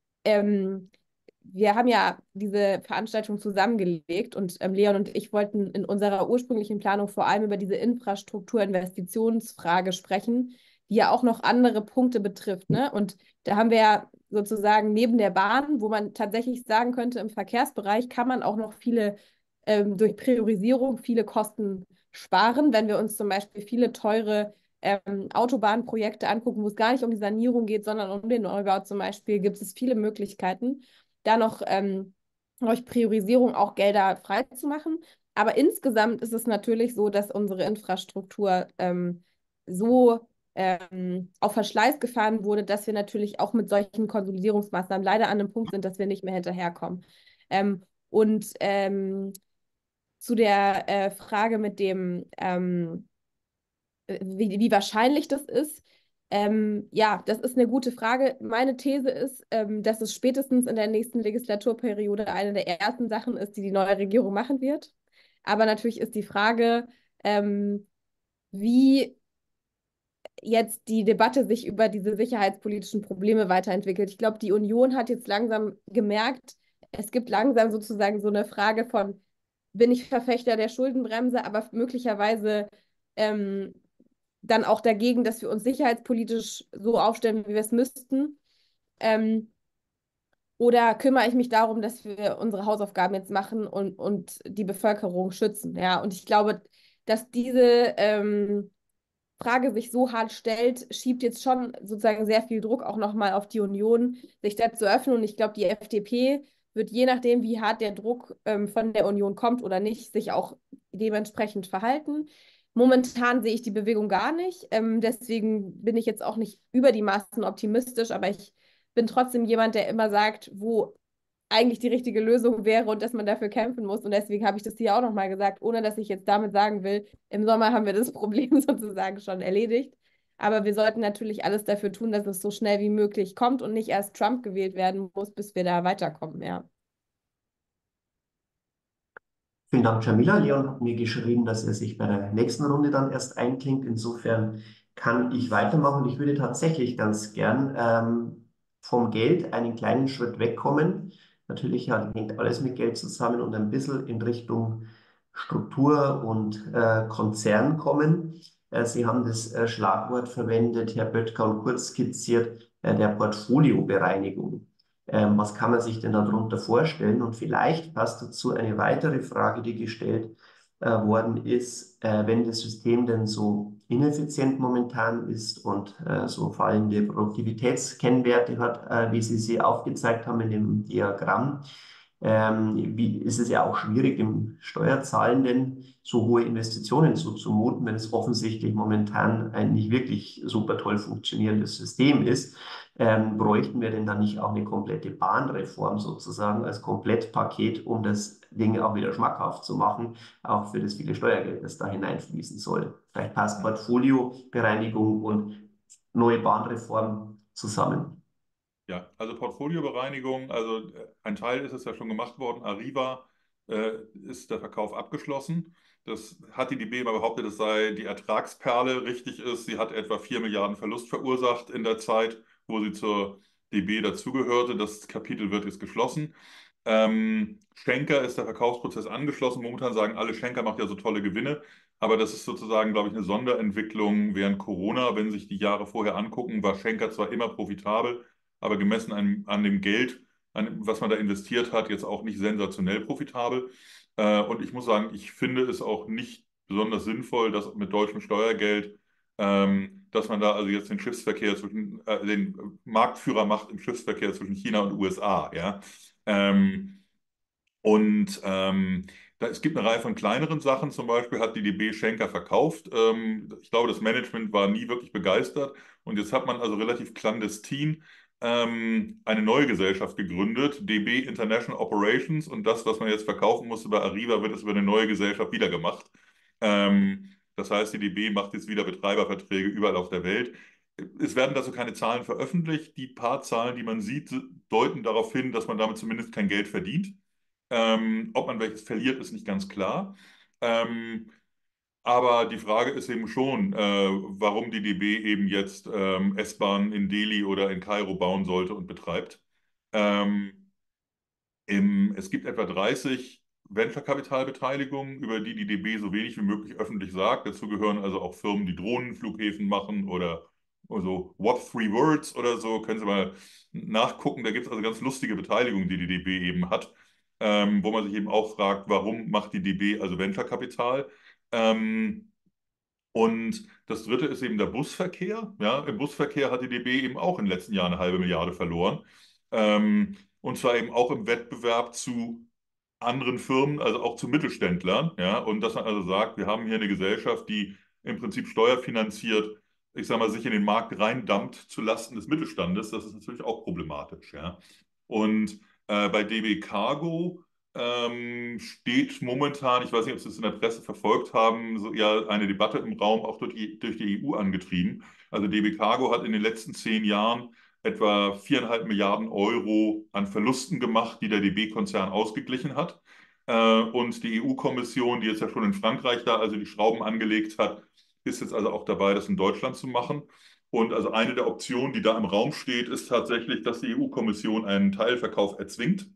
Ähm, wir haben ja diese Veranstaltung zusammengelegt und ähm, Leon und ich wollten in unserer ursprünglichen Planung vor allem über diese Infrastrukturinvestitionsfrage sprechen, die ja auch noch andere Punkte betrifft. Ne? Und da haben wir ja sozusagen neben der Bahn, wo man tatsächlich sagen könnte, im Verkehrsbereich kann man auch noch viele ähm, durch Priorisierung viele Kosten sparen, wenn wir uns zum Beispiel viele teure ähm, Autobahnprojekte angucken, wo es gar nicht um die Sanierung geht, sondern um den Neubau zum Beispiel, gibt es viele Möglichkeiten, da noch ähm, durch Priorisierung auch Gelder freizumachen. Aber insgesamt ist es natürlich so, dass unsere Infrastruktur ähm, so ähm, auf Verschleiß gefahren wurde, dass wir natürlich auch mit solchen Konsolidierungsmaßnahmen leider an einem Punkt sind, dass wir nicht mehr hinterherkommen. Ähm, und ähm, zu der äh, Frage mit dem, ähm, wie, wie wahrscheinlich das ist, ähm, ja, das ist eine gute Frage. Meine These ist, ähm, dass es spätestens in der nächsten Legislaturperiode eine der ersten Sachen ist, die die neue Regierung machen wird. Aber natürlich ist die Frage, ähm, wie jetzt die Debatte sich über diese sicherheitspolitischen Probleme weiterentwickelt. Ich glaube, die Union hat jetzt langsam gemerkt, es gibt langsam sozusagen so eine Frage von, bin ich Verfechter der Schuldenbremse, aber möglicherweise ähm, dann auch dagegen, dass wir uns sicherheitspolitisch so aufstellen, wie wir es müssten. Ähm, oder kümmere ich mich darum, dass wir unsere Hausaufgaben jetzt machen und, und die Bevölkerung schützen? Ja, und ich glaube, dass diese ähm, Frage sich so hart stellt, schiebt jetzt schon sozusagen sehr viel Druck auch nochmal auf die Union, sich da zu öffnen. Und ich glaube, die F D P wird je nachdem, wie hart der Druck ähm, von der Union kommt oder nicht, sich auch dementsprechend verhalten. Momentan sehe ich die Bewegung gar nicht. Ähm, deswegen bin ich jetzt auch nicht über die Maßen optimistisch, aber ich bin trotzdem jemand, der immer sagt, wo eigentlich die richtige Lösung wäre und dass man dafür kämpfen muss. Und deswegen habe ich das hier auch nochmal gesagt, ohne dass ich jetzt damit sagen will, im Sommer haben wir das Problem sozusagen schon erledigt. Aber wir sollten natürlich alles dafür tun, dass es so schnell wie möglich kommt und nicht erst Trump gewählt werden muss, bis wir da weiterkommen, ja. Vielen Dank, Jamila. Leon hat mir geschrieben, dass er sich bei der nächsten Runde dann erst einklingt. Insofern kann ich weitermachen. Ich würde tatsächlich ganz gern ähm, vom Geld einen kleinen Schritt wegkommen. Natürlich ja, hängt alles mit Geld zusammen und ein bisschen in Richtung Struktur und äh, Konzern kommen. Äh, Sie haben das äh, Schlagwort verwendet, Herr Böttger, und kurz skizziert, äh, der Portfoliobereinigung. Ähm, was kann man sich denn darunter vorstellen? Und vielleicht passt dazu eine weitere Frage, die gestellt äh, worden ist, äh, wenn das System denn so ineffizient momentan ist und äh, so fallende Produktivitätskennwerte hat, äh, wie Sie sie aufgezeigt haben in dem Diagramm. Ähm, wie ist es ja auch schwierig, dem Steuerzahlenden so hohe Investitionen zuzumuten, wenn es offensichtlich momentan ein nicht wirklich super toll funktionierendes System ist. Ähm, bräuchten wir denn dann nicht auch eine komplette Bahnreform sozusagen als Komplettpaket, um das Ding auch wieder schmackhaft zu machen, auch für das viele Steuergeld, das da hineinfließen soll? Vielleicht passt Portfoliobereinigung und neue Bahnreform zusammen. Ja, also Portfoliobereinigung, also äh, ein Teil ist es ja schon gemacht worden. Arriva äh, ist der Verkauf abgeschlossen. Das hat die D B immer behauptet, es sei die Ertragsperle. Richtig ist, sie hat etwa vier Milliarden Verlust verursacht in der Zeit, wo sie zur D B dazugehörte. Das Kapitel wird jetzt geschlossen. Ähm, Schenker ist der Verkaufsprozess angeschlossen. Momentan sagen alle, Schenker macht ja so tolle Gewinne. Aber das ist sozusagen, glaube ich, eine Sonderentwicklung während Corona. Wenn Sie sich die Jahre vorher angucken, war Schenker zwar immer profitabel, aber gemessen an, an dem Geld, an, was man da investiert hat, jetzt auch nicht sensationell profitabel. Äh, und ich muss sagen, ich finde es auch nicht besonders sinnvoll, dass mit deutschem Steuergeld, ähm, dass man da also jetzt den Schiffsverkehr zwischen, äh, den Marktführer macht im Schiffsverkehr zwischen China und U S A, ja. Ähm, und ähm, da, es gibt eine Reihe von kleineren Sachen. Zum Beispiel hat die D B Schenker verkauft. Ähm, ich glaube, das Management war nie wirklich begeistert. Und jetzt hat man also relativ clandestin ähm, eine neue Gesellschaft gegründet, D B International Operations. Und das, was man jetzt verkaufen musste bei Arriva, wird jetzt über eine neue Gesellschaft wieder gemacht. Ähm, das heißt, die D B macht jetzt wieder Betreiberverträge überall auf der Welt. Es werden dazu keine Zahlen veröffentlicht. Die paar Zahlen, die man sieht, deuten darauf hin, dass man damit zumindest kein Geld verdient. Ähm, ob man welches verliert, ist nicht ganz klar. Ähm, aber die Frage ist eben schon, äh, warum die D B eben jetzt ähm, S-Bahnen in Delhi oder in Kairo bauen sollte und betreibt. Ähm, im, es gibt etwa dreißig Venture-Kapitalbeteiligungen, über die die D B so wenig wie möglich öffentlich sagt. Dazu gehören also auch Firmen, die Drohnenflughäfen machen oder so What Three Words oder so. Können Sie mal nachgucken. Da gibt es also ganz lustige Beteiligungen, die die D B eben hat, ähm, wo man sich eben auch fragt, warum macht die D B also Venture-Kapital? Ähm, und das dritte ist eben der Busverkehr. Ja, im Busverkehr hat die D B eben auch in den letzten Jahren eine halbe Milliarde verloren. Ähm, und zwar eben auch im Wettbewerb zu anderen Firmen, also auch zu Mittelständlern. Ja, und dass man also sagt, wir haben hier eine Gesellschaft, die im Prinzip steuerfinanziert, ich sage mal, sich in den Markt reindammt zu Lasten des Mittelstandes. Das ist natürlich auch problematisch. Ja. Und äh, bei D B Cargo ähm, steht momentan, ich weiß nicht, ob Sie es in der Presse verfolgt haben, so ja eine Debatte im Raum, auch durch die, durch die E U angetrieben. Also D B Cargo hat in den letzten zehn Jahren etwa viereinhalb Milliarden Euro an Verlusten gemacht, die der D B-Konzern ausgeglichen hat. Äh, und die E U-Kommission, die jetzt ja schon in Frankreich da also die Schrauben angelegt hat, ist jetzt also auch dabei, das in Deutschland zu machen. Und also eine der Optionen, die da im Raum steht, ist tatsächlich, dass die E U-Kommission einen Teilverkauf erzwingt.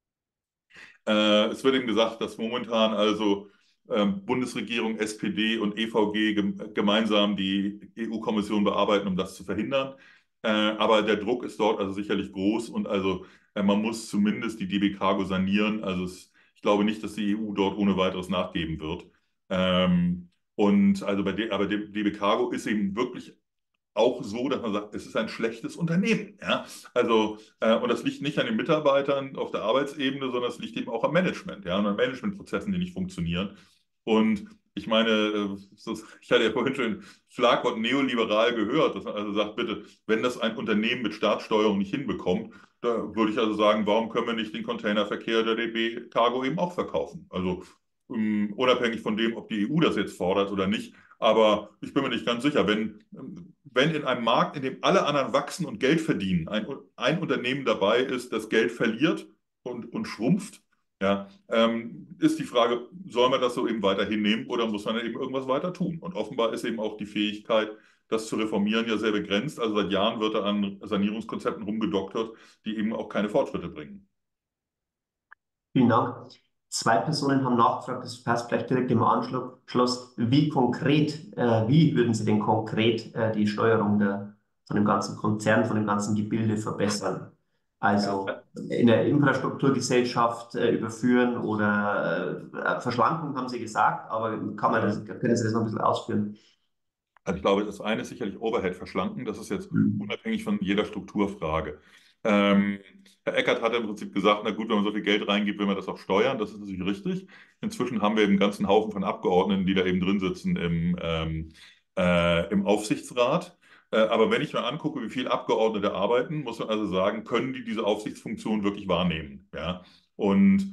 Äh, es wird eben gesagt, dass momentan also ähm, Bundesregierung, S P D und E V G gem gemeinsam die E U-Kommission bearbeiten, um das zu verhindern. Äh, aber der Druck ist dort also sicherlich groß und also äh, man muss zumindest die D B Cargo sanieren. Also es, ich glaube nicht, dass die E U dort ohne weiteres nachgeben wird. Ähm, und also bei D aber D B Cargo ist eben wirklich auch so, dass man sagt, es ist ein schlechtes Unternehmen. Ja? Also, äh, und das liegt nicht an den Mitarbeitern auf der Arbeitsebene, sondern es liegt eben auch am Management, ja, und an Managementprozessen, die nicht funktionieren. Und ich meine, äh, so, ich hatte ja vorhin schon Schlagwort neoliberal gehört, dass man also sagt, bitte, wenn das ein Unternehmen mit Staatssteuerung nicht hinbekommt, da würde ich also sagen, warum können wir nicht den Containerverkehr der D B Cargo eben auch verkaufen? Also um, unabhängig von dem, ob die E U das jetzt fordert oder nicht. Aber ich bin mir nicht ganz sicher, wenn, wenn in einem Markt, in dem alle anderen wachsen und Geld verdienen, ein, ein Unternehmen dabei ist, das Geld verliert und, und schrumpft, ja, ähm, ist die Frage, soll man das so eben weiter hinnehmen oder muss man eben irgendwas weiter tun? Und offenbar ist eben auch die Fähigkeit, das zu reformieren, ja sehr begrenzt. Also seit Jahren wird da an Sanierungskonzepten rumgedoktert, die eben auch keine Fortschritte bringen. Vielen Dank. Zwei Personen haben nachgefragt, das passt vielleicht direkt im Anschluss. Wie konkret, äh, wie würden Sie denn konkret äh, die Steuerung der, von dem ganzen Konzern, von dem ganzen Gebilde verbessern? Also Ja, in der Infrastrukturgesellschaft äh, überführen oder äh, Verschlankung haben Sie gesagt, aber kann man das, ja. können Sie das noch ein bisschen ausführen? Also ich glaube, das eine ist sicherlich Overhead verschlanken. Das ist jetzt Mhm. unabhängig von jeder Strukturfrage. Ähm, Herr Eckert hat im Prinzip gesagt, na gut, wenn man so viel Geld reingibt, will man das auch steuern. Das ist natürlich richtig. Inzwischen haben wir eben einen ganzen Haufen von Abgeordneten, die da eben drin sitzen im, ähm, äh, im Aufsichtsrat. Äh, aber wenn ich mir angucke, wie viele Abgeordnete arbeiten, muss man also sagen, können die diese Aufsichtsfunktion wirklich wahrnehmen? Ja? Und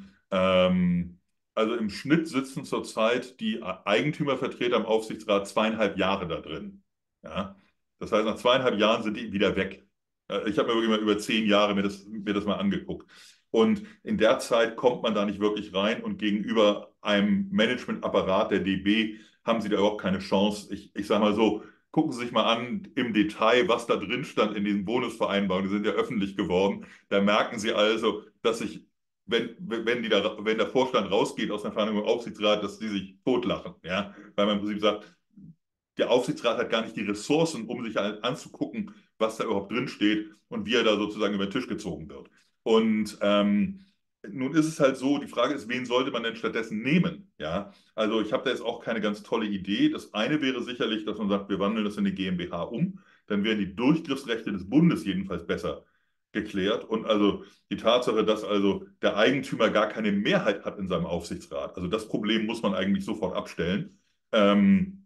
ähm, also im Schnitt sitzen zurzeit die Eigentümervertreter im Aufsichtsrat zweieinhalb Jahre da drin. Ja? Das heißt, nach zweieinhalb Jahren sind die wieder weg. Äh, Ich habe mir wirklich mal über zehn Jahre mir das, mir das mal angeguckt. Und in der Zeit kommt man da nicht wirklich rein und gegenüber einem Managementapparat der D B haben sie da überhaupt keine Chance. Ich, ich sage mal so, gucken Sie sich mal an im Detail, was da drin stand in diesen Bonusvereinbarungen. Die sind ja öffentlich geworden. Da merken Sie also, dass sich wenn, wenn, die da, wenn der Vorstand rausgeht aus einer Verhandlung im Aufsichtsrat, dass die sich totlachen. Ja? Weil man im Prinzip sagt, der Aufsichtsrat hat gar nicht die Ressourcen, um sich anzugucken, was da überhaupt drin steht und wie er da sozusagen über den Tisch gezogen wird. Und ähm, nun ist es halt so, die Frage ist, wen sollte man denn stattdessen nehmen? Ja, also ich habe da jetzt auch keine ganz tolle Idee. Das eine wäre sicherlich, dass man sagt, wir wandeln das in eine GmbH um. Dann wären die Durchgriffsrechte des Bundes jedenfalls besser geklärt. Und also die Tatsache, dass also der Eigentümer gar keine Mehrheit hat in seinem Aufsichtsrat, also das Problem muss man eigentlich sofort abstellen. Ähm,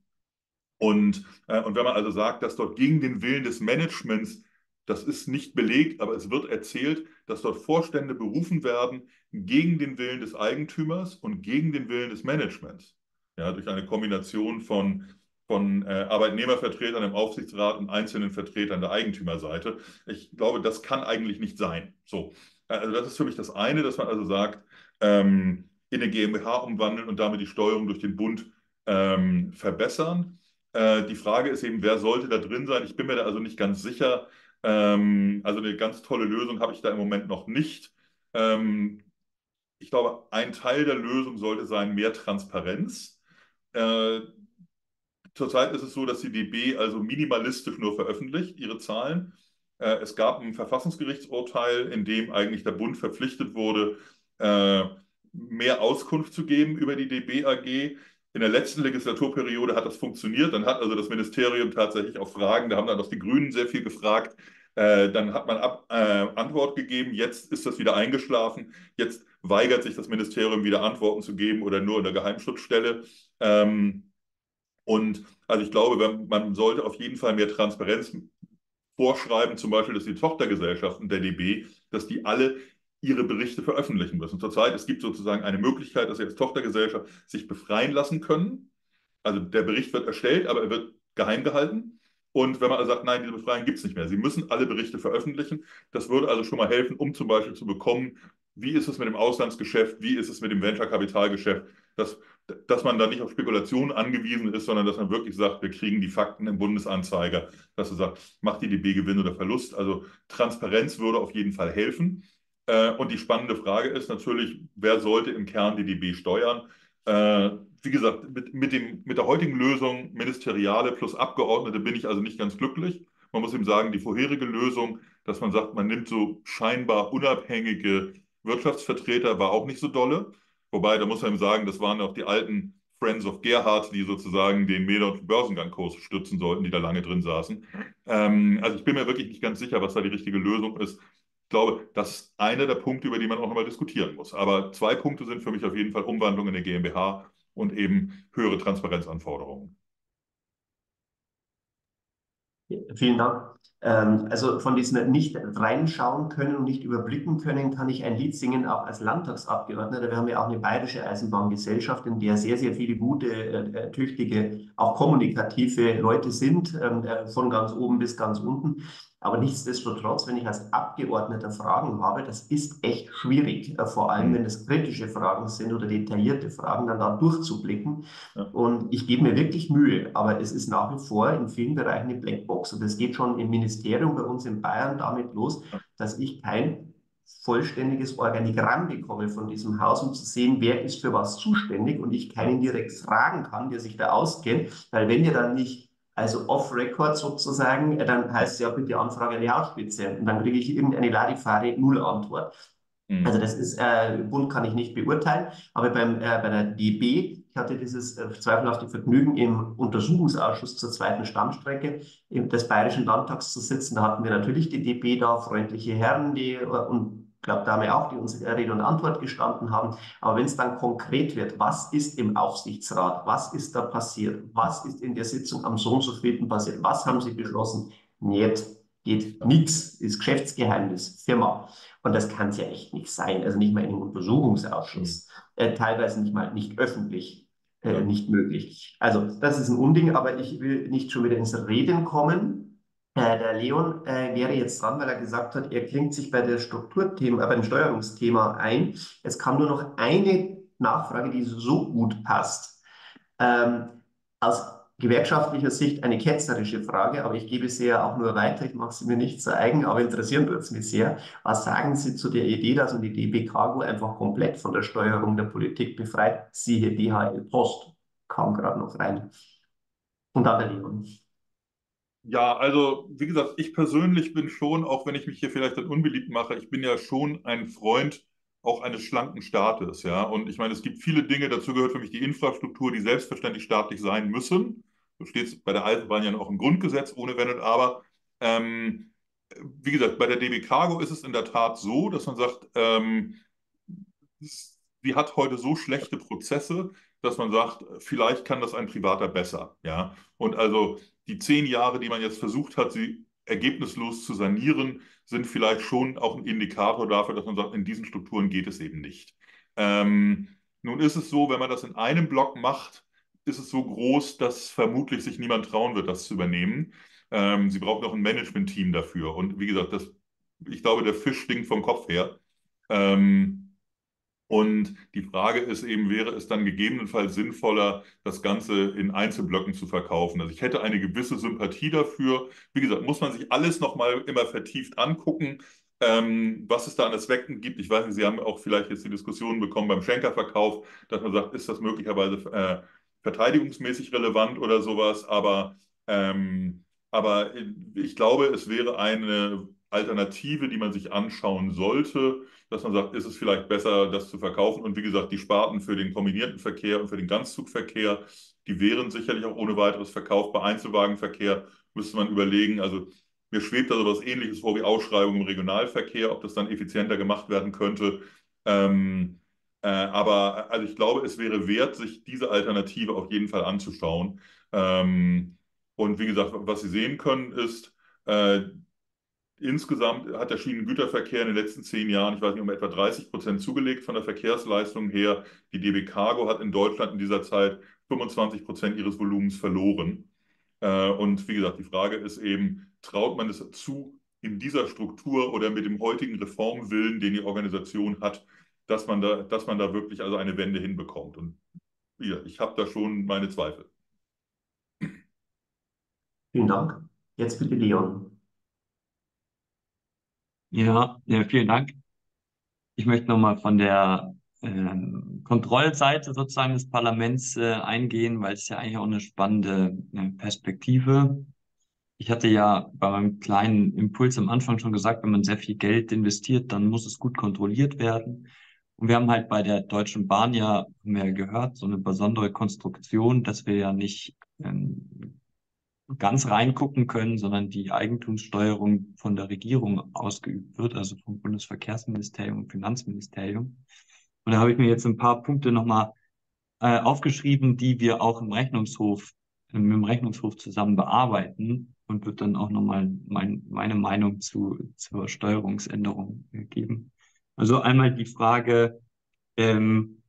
und, äh, und wenn man also sagt, dass dort gegen den Willen des Managements, das ist nicht belegt, aber es wird erzählt, dass dort Vorstände berufen werden gegen den Willen des Eigentümers und gegen den Willen des Managements. Ja, durch eine Kombination von, von äh, Arbeitnehmervertretern im Aufsichtsrat und einzelnen Vertretern der Eigentümerseite. Ich glaube, das kann eigentlich nicht sein. So, also das ist für mich das eine, dass man also sagt, ähm, in eine GmbH umwandeln und damit die Steuerung durch den Bund ähm, verbessern. Äh, die Frage ist eben, wer sollte da drin sein? Ich bin mir da also nicht ganz sicher. Ähm, also eine ganz tolle Lösung habe ich da im Moment noch nicht. Ähm, ich glaube, ein Teil der Lösung sollte sein, mehr Transparenz. Äh, Zurzeit ist es so, dass die D B also minimalistisch nur veröffentlicht, ihre Zahlen. Äh, es gab ein Verfassungsgerichtsurteil, in dem eigentlich der Bund verpflichtet wurde, äh, mehr Auskunft zu geben über die D B A G. In der letzten Legislaturperiode hat das funktioniert. Dann hat also das Ministerium tatsächlich auch Fragen, da haben dann auch die Grünen sehr viel gefragt. Äh, dann hat man Ab, äh, Antwort gegeben. Jetzt ist das wieder eingeschlafen. Jetzt weigert sich das Ministerium wieder Antworten zu geben oder nur in der Geheimschutzstelle. Ähm, und also ich glaube, man sollte auf jeden Fall mehr Transparenz vorschreiben, zum Beispiel, dass die Tochtergesellschaften der D B, dass die alle ihre Berichte veröffentlichen müssen. Zurzeit, es gibt sozusagen eine Möglichkeit, dass sie als Tochtergesellschaft sich befreien lassen können. Also der Bericht wird erstellt, aber er wird geheim gehalten. Und wenn man also sagt, nein, diese Befreiung gibt es nicht mehr, sie müssen alle Berichte veröffentlichen, das würde also schon mal helfen, um zum Beispiel zu bekommen, wie ist es mit dem Auslandsgeschäft, wie ist es mit dem Venture-Kapitalgeschäft, dass, dass man da nicht auf Spekulationen angewiesen ist, sondern dass man wirklich sagt, wir kriegen die Fakten im Bundesanzeiger, dass er sagt, macht die D B Gewinn oder Verlust. Also Transparenz würde auf jeden Fall helfen. Äh, und die spannende Frage ist natürlich, wer sollte im Kern die D B steuern? Äh, wie gesagt, mit, mit, dem, mit der heutigen Lösung Ministeriale plus Abgeordnete bin ich also nicht ganz glücklich. Man muss eben sagen, die vorherige Lösung, dass man sagt, man nimmt so scheinbar unabhängige Wirtschaftsvertreter, war auch nicht so dolle. Wobei, da muss man eben sagen, das waren auch die alten Friends of Gerhard, die sozusagen den Mehler- und Börsengangkurs stützen sollten, die da lange drin saßen. Ähm, also ich bin mir wirklich nicht ganz sicher, was da die richtige Lösung ist. Ich glaube, das ist einer der Punkte, über die man auch nochmal diskutieren muss. Aber zwei Punkte sind für mich auf jeden Fall Umwandlung in eine GmbH und eben höhere Transparenzanforderungen. Vielen Dank. Ähm, also von diesem nicht reinschauen können und nicht überblicken können, kann ich ein Lied singen, auch als Landtagsabgeordneter. Wir haben ja auch eine bayerische Eisenbahngesellschaft, in der sehr, sehr viele gute, äh, tüchtige, auch kommunikative Leute sind, ähm, äh, von ganz oben bis ganz unten. Aber nichtsdestotrotz, wenn ich als Abgeordneter Fragen habe, das ist echt schwierig, äh, vor allem wenn es kritische Fragen sind oder detaillierte Fragen, dann da durchzublicken. Ja. Und ich gebe mir wirklich Mühe, aber es ist nach wie vor in vielen Bereichen eine Blackbox. Und es geht schon im Ministerium bei uns in Bayern damit los, dass ich kein vollständiges Organigramm bekomme von diesem Haus, um zu sehen, wer ist für was zuständig und ich keinen direkt fragen kann, der sich da auskennt. Weil wenn ihr dann nicht, also off-Record sozusagen, dann heißt es ja bitte Anfrage an die Hausspitze und dann kriege ich irgendeine Larifari Null Antwort. Also das ist, äh, Bund kann ich nicht beurteilen, aber beim, äh, bei der D B, ich hatte dieses äh, zweifelhafte Vergnügen, im Untersuchungsausschuss zur zweiten Stammstrecke im, des Bayerischen Landtags zu sitzen. Da hatten wir natürlich die D B da, freundliche Herren, die, äh, und ich glaube, Dame auch, die uns Rede und Antwort gestanden haben. Aber wenn es dann konkret wird, was ist im Aufsichtsrat, was ist da passiert, was ist in der Sitzung am so und so vielten passiert, was haben sie beschlossen? Nicht, geht nichts, ist Geschäftsgeheimnis, Firma. Und das kann es ja echt nicht sein. Also nicht mal in einem Untersuchungsausschuss. Äh, teilweise nicht mal nicht öffentlich, äh, Ja. nicht möglich. Also das ist ein Unding, aber ich will nicht schon wieder ins Reden kommen. Äh, der Leon äh, wäre jetzt dran, weil er gesagt hat, er klingt sich bei der Strukturthema, äh, beim Steuerungsthema ein. Es kam nur noch eine Nachfrage, die so gut passt. Ähm, aus gewerkschaftlicher Sicht eine ketzerische Frage, aber ich gebe sie ja auch nur weiter. Ich mache sie mir nicht zu eigen, aber interessieren wird es mich sehr. Was sagen Sie zu der Idee, dass man die D B Cargo einfach komplett von der Steuerung der Politik befreit? Siehe D H L Post, kam gerade noch rein. Und dann der Leon. Ja, also wie gesagt, ich persönlich bin schon, auch wenn ich mich hier vielleicht dann unbeliebt mache, ich bin ja schon ein Freund auch eines schlanken Staates, ja. Und ich meine, es gibt viele Dinge, dazu gehört für mich die Infrastruktur, die selbstverständlich staatlich sein müssen. So steht es bei der Eisenbahn ja auch im Grundgesetz, ohne Wenn und Aber. Ähm, wie gesagt, bei der D B Cargo ist es in der Tat so, dass man sagt, ähm, sie hat heute so schlechte Prozesse, dass man sagt, vielleicht kann das ein Privater besser, ja. Und also die zehn Jahre, die man jetzt versucht hat, sie ergebnislos zu sanieren, sind vielleicht schon auch ein Indikator dafür, dass man sagt, in diesen Strukturen geht es eben nicht. Ähm, nun ist es so, wenn man das in einem Block macht, ist es so groß, dass vermutlich sich niemand trauen wird, das zu übernehmen. Ähm, sie braucht noch ein Management-Team dafür. Und wie gesagt, das, ich glaube, der Fisch stinkt vom Kopf her. Ähm, und die Frage ist eben, wäre es dann gegebenenfalls sinnvoller, das Ganze in Einzelblöcken zu verkaufen? Also ich hätte eine gewisse Sympathie dafür. Wie gesagt, muss man sich alles nochmal immer vertieft angucken, ähm, was es da an Aspekten gibt. Ich weiß nicht, Sie haben auch vielleicht jetzt die Diskussion bekommen beim Schenkerverkauf, dass man sagt, ist das möglicherweise äh, verteidigungsmäßig relevant oder sowas? Aber, ähm, aber ich glaube, es wäre eine Alternative, die man sich anschauen sollte, dass man sagt, ist es vielleicht besser, das zu verkaufen. Und wie gesagt, die Sparten für den kombinierten Verkehr und für den Ganzzugverkehr, die wären sicherlich auch ohne weiteres verkaufbar. Einzelwagenverkehr müsste man überlegen. Also mir schwebt da so etwas Ähnliches vor wie Ausschreibungen im Regionalverkehr, ob das dann effizienter gemacht werden könnte. Ähm, äh, aber also ich glaube, es wäre wert, sich diese Alternative auf jeden Fall anzuschauen. Ähm, und wie gesagt, was Sie sehen können, ist, äh, insgesamt hat der Schienengüterverkehr in den letzten zehn Jahren, ich weiß nicht, um etwa dreißig Prozent zugelegt von der Verkehrsleistung her. Die D B Cargo hat in Deutschland in dieser Zeit fünfundzwanzig Prozent ihres Volumens verloren. Äh, Und wie gesagt, die Frage ist eben, traut man es zu, in dieser Struktur oder mit dem heutigen Reformwillen, den die Organisation hat, dass man da, dass man da wirklich also eine Wende hinbekommt? Und ja, ich habe da schon meine Zweifel. Vielen Dank. Jetzt bitte Leon. Ja, ja, vielen Dank. Ich möchte nochmal von der ähm, Kontrollseite sozusagen des Parlaments äh, eingehen, weil es ja eigentlich auch eine spannende äh, Perspektive. Ich hatte ja bei meinem kleinen Impuls am Anfang schon gesagt, wenn man sehr viel Geld investiert, dann muss es gut kontrolliert werden. Und wir haben halt bei der Deutschen Bahn ja, haben wir ja gehört, so eine besondere Konstruktion, dass wir ja nicht ähm, ganz reingucken können, sondern die Eigentumssteuerung von der Regierung ausgeübt wird, also vom Bundesverkehrsministerium und Finanzministerium. Und da habe ich mir jetzt ein paar Punkte nochmal äh, aufgeschrieben, die wir auch im Rechnungshof äh, mit dem Rechnungshof zusammen bearbeiten und wird dann auch nochmal mein, meine Meinung zu, zur Steuerungsänderung äh, geben. Also einmal die Frage, ähm,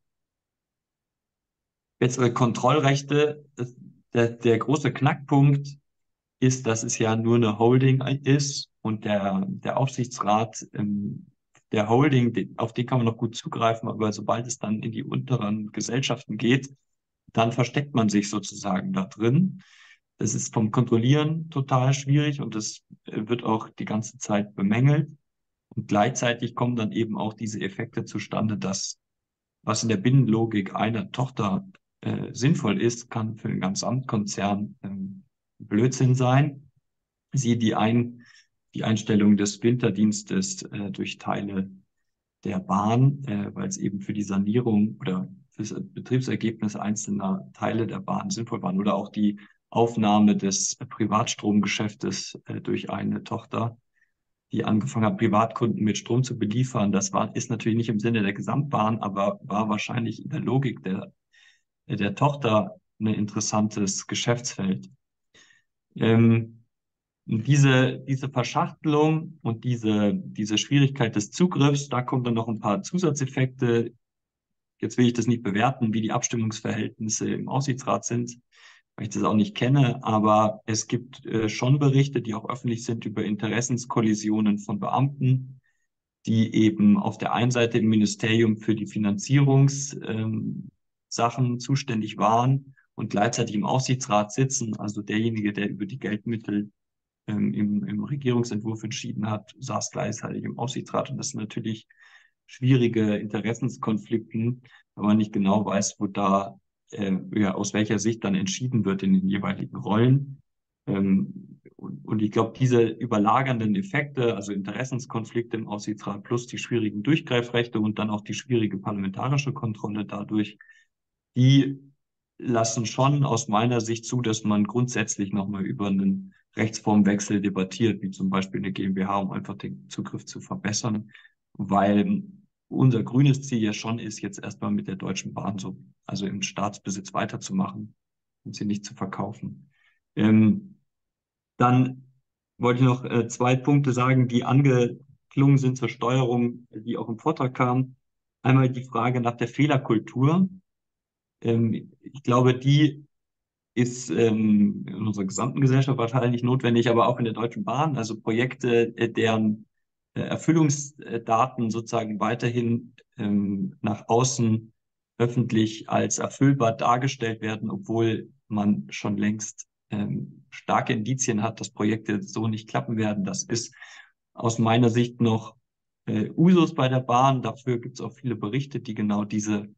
bessere Kontrollrechte. Das, der, der große Knackpunkt ist, dass es ja nur eine Holding ist und der, der Aufsichtsrat ähm, der Holding, den, auf den kann man noch gut zugreifen, aber sobald es dann in die unteren Gesellschaften geht, dann versteckt man sich sozusagen da drin. Das ist vom Kontrollieren total schwierig und das äh, wird auch die ganze Zeit bemängelt. Und gleichzeitig kommen dann eben auch diese Effekte zustande, dass was in der Binnenlogik einer Tochter äh, sinnvoll ist, kann für den Gesamtkonzern ähm, Blödsinn sein. Siehe die, ein, die Einstellung des Winterdienstes äh, durch Teile der Bahn, äh, weil es eben für die Sanierung oder für das Betriebsergebnis einzelner Teile der Bahn sinnvoll waren. Oder auch die Aufnahme des Privatstromgeschäftes äh, durch eine Tochter, die angefangen hat, Privatkunden mit Strom zu beliefern. Das war, ist natürlich nicht im Sinne der Gesamtbahn, aber war wahrscheinlich in der Logik der, der Tochter ein interessantes Geschäftsfeld. Ähm, diese, diese Verschachtelung und diese, diese Schwierigkeit des Zugriffs, da kommen dann noch ein paar Zusatzeffekte. Jetzt will ich das nicht bewerten, wie die Abstimmungsverhältnisse im Aufsichtsrat sind, weil ich das auch nicht kenne, aber es gibt äh, schon Berichte, die auch öffentlich sind über Interessenskollisionen von Beamten, die eben auf der einen Seite im Ministerium für die Finanzierungssachen ähm, zuständig waren und gleichzeitig im Aufsichtsrat sitzen, also derjenige, der über die Geldmittel ähm, im, im Regierungsentwurf entschieden hat, saß gleichzeitig im Aufsichtsrat. Und das sind natürlich schwierige Interessenskonflikten, wenn man nicht genau weiß, wo da äh, ja, aus welcher Sicht dann entschieden wird in den jeweiligen Rollen. Ähm, und, und ich glaube, diese überlagernden Effekte, also Interessenskonflikte im Aufsichtsrat plus die schwierigen Durchgreifrechte und dann auch die schwierige parlamentarische Kontrolle dadurch, die lassen schon aus meiner Sicht zu, dass man grundsätzlich nochmal über einen Rechtsformwechsel debattiert, wie zum Beispiel eine GmbH, um einfach den Zugriff zu verbessern, weil unser grünes Ziel ja schon ist, jetzt erstmal mit der Deutschen Bahn so, also im Staatsbesitz weiterzumachen und sie nicht zu verkaufen. Ähm, dann wollte ich noch äh, zwei Punkte sagen, die angeklungen sind zur Steuerung, die auch im Vortrag kamen. Einmal die Frage nach der Fehlerkultur. Ähm, ich glaube, die ist ähm, in unserer gesamten Gesellschaft wahrscheinlich notwendig, aber auch in der Deutschen Bahn. Also Projekte, äh, deren äh, Erfüllungsdaten sozusagen weiterhin ähm, nach außen öffentlich als erfüllbar dargestellt werden, obwohl man schon längst ähm, starke Indizien hat, dass Projekte so nicht klappen werden. Das ist aus meiner Sicht noch äh, Usus bei der Bahn. Dafür gibt es auch viele Berichte, die genau diese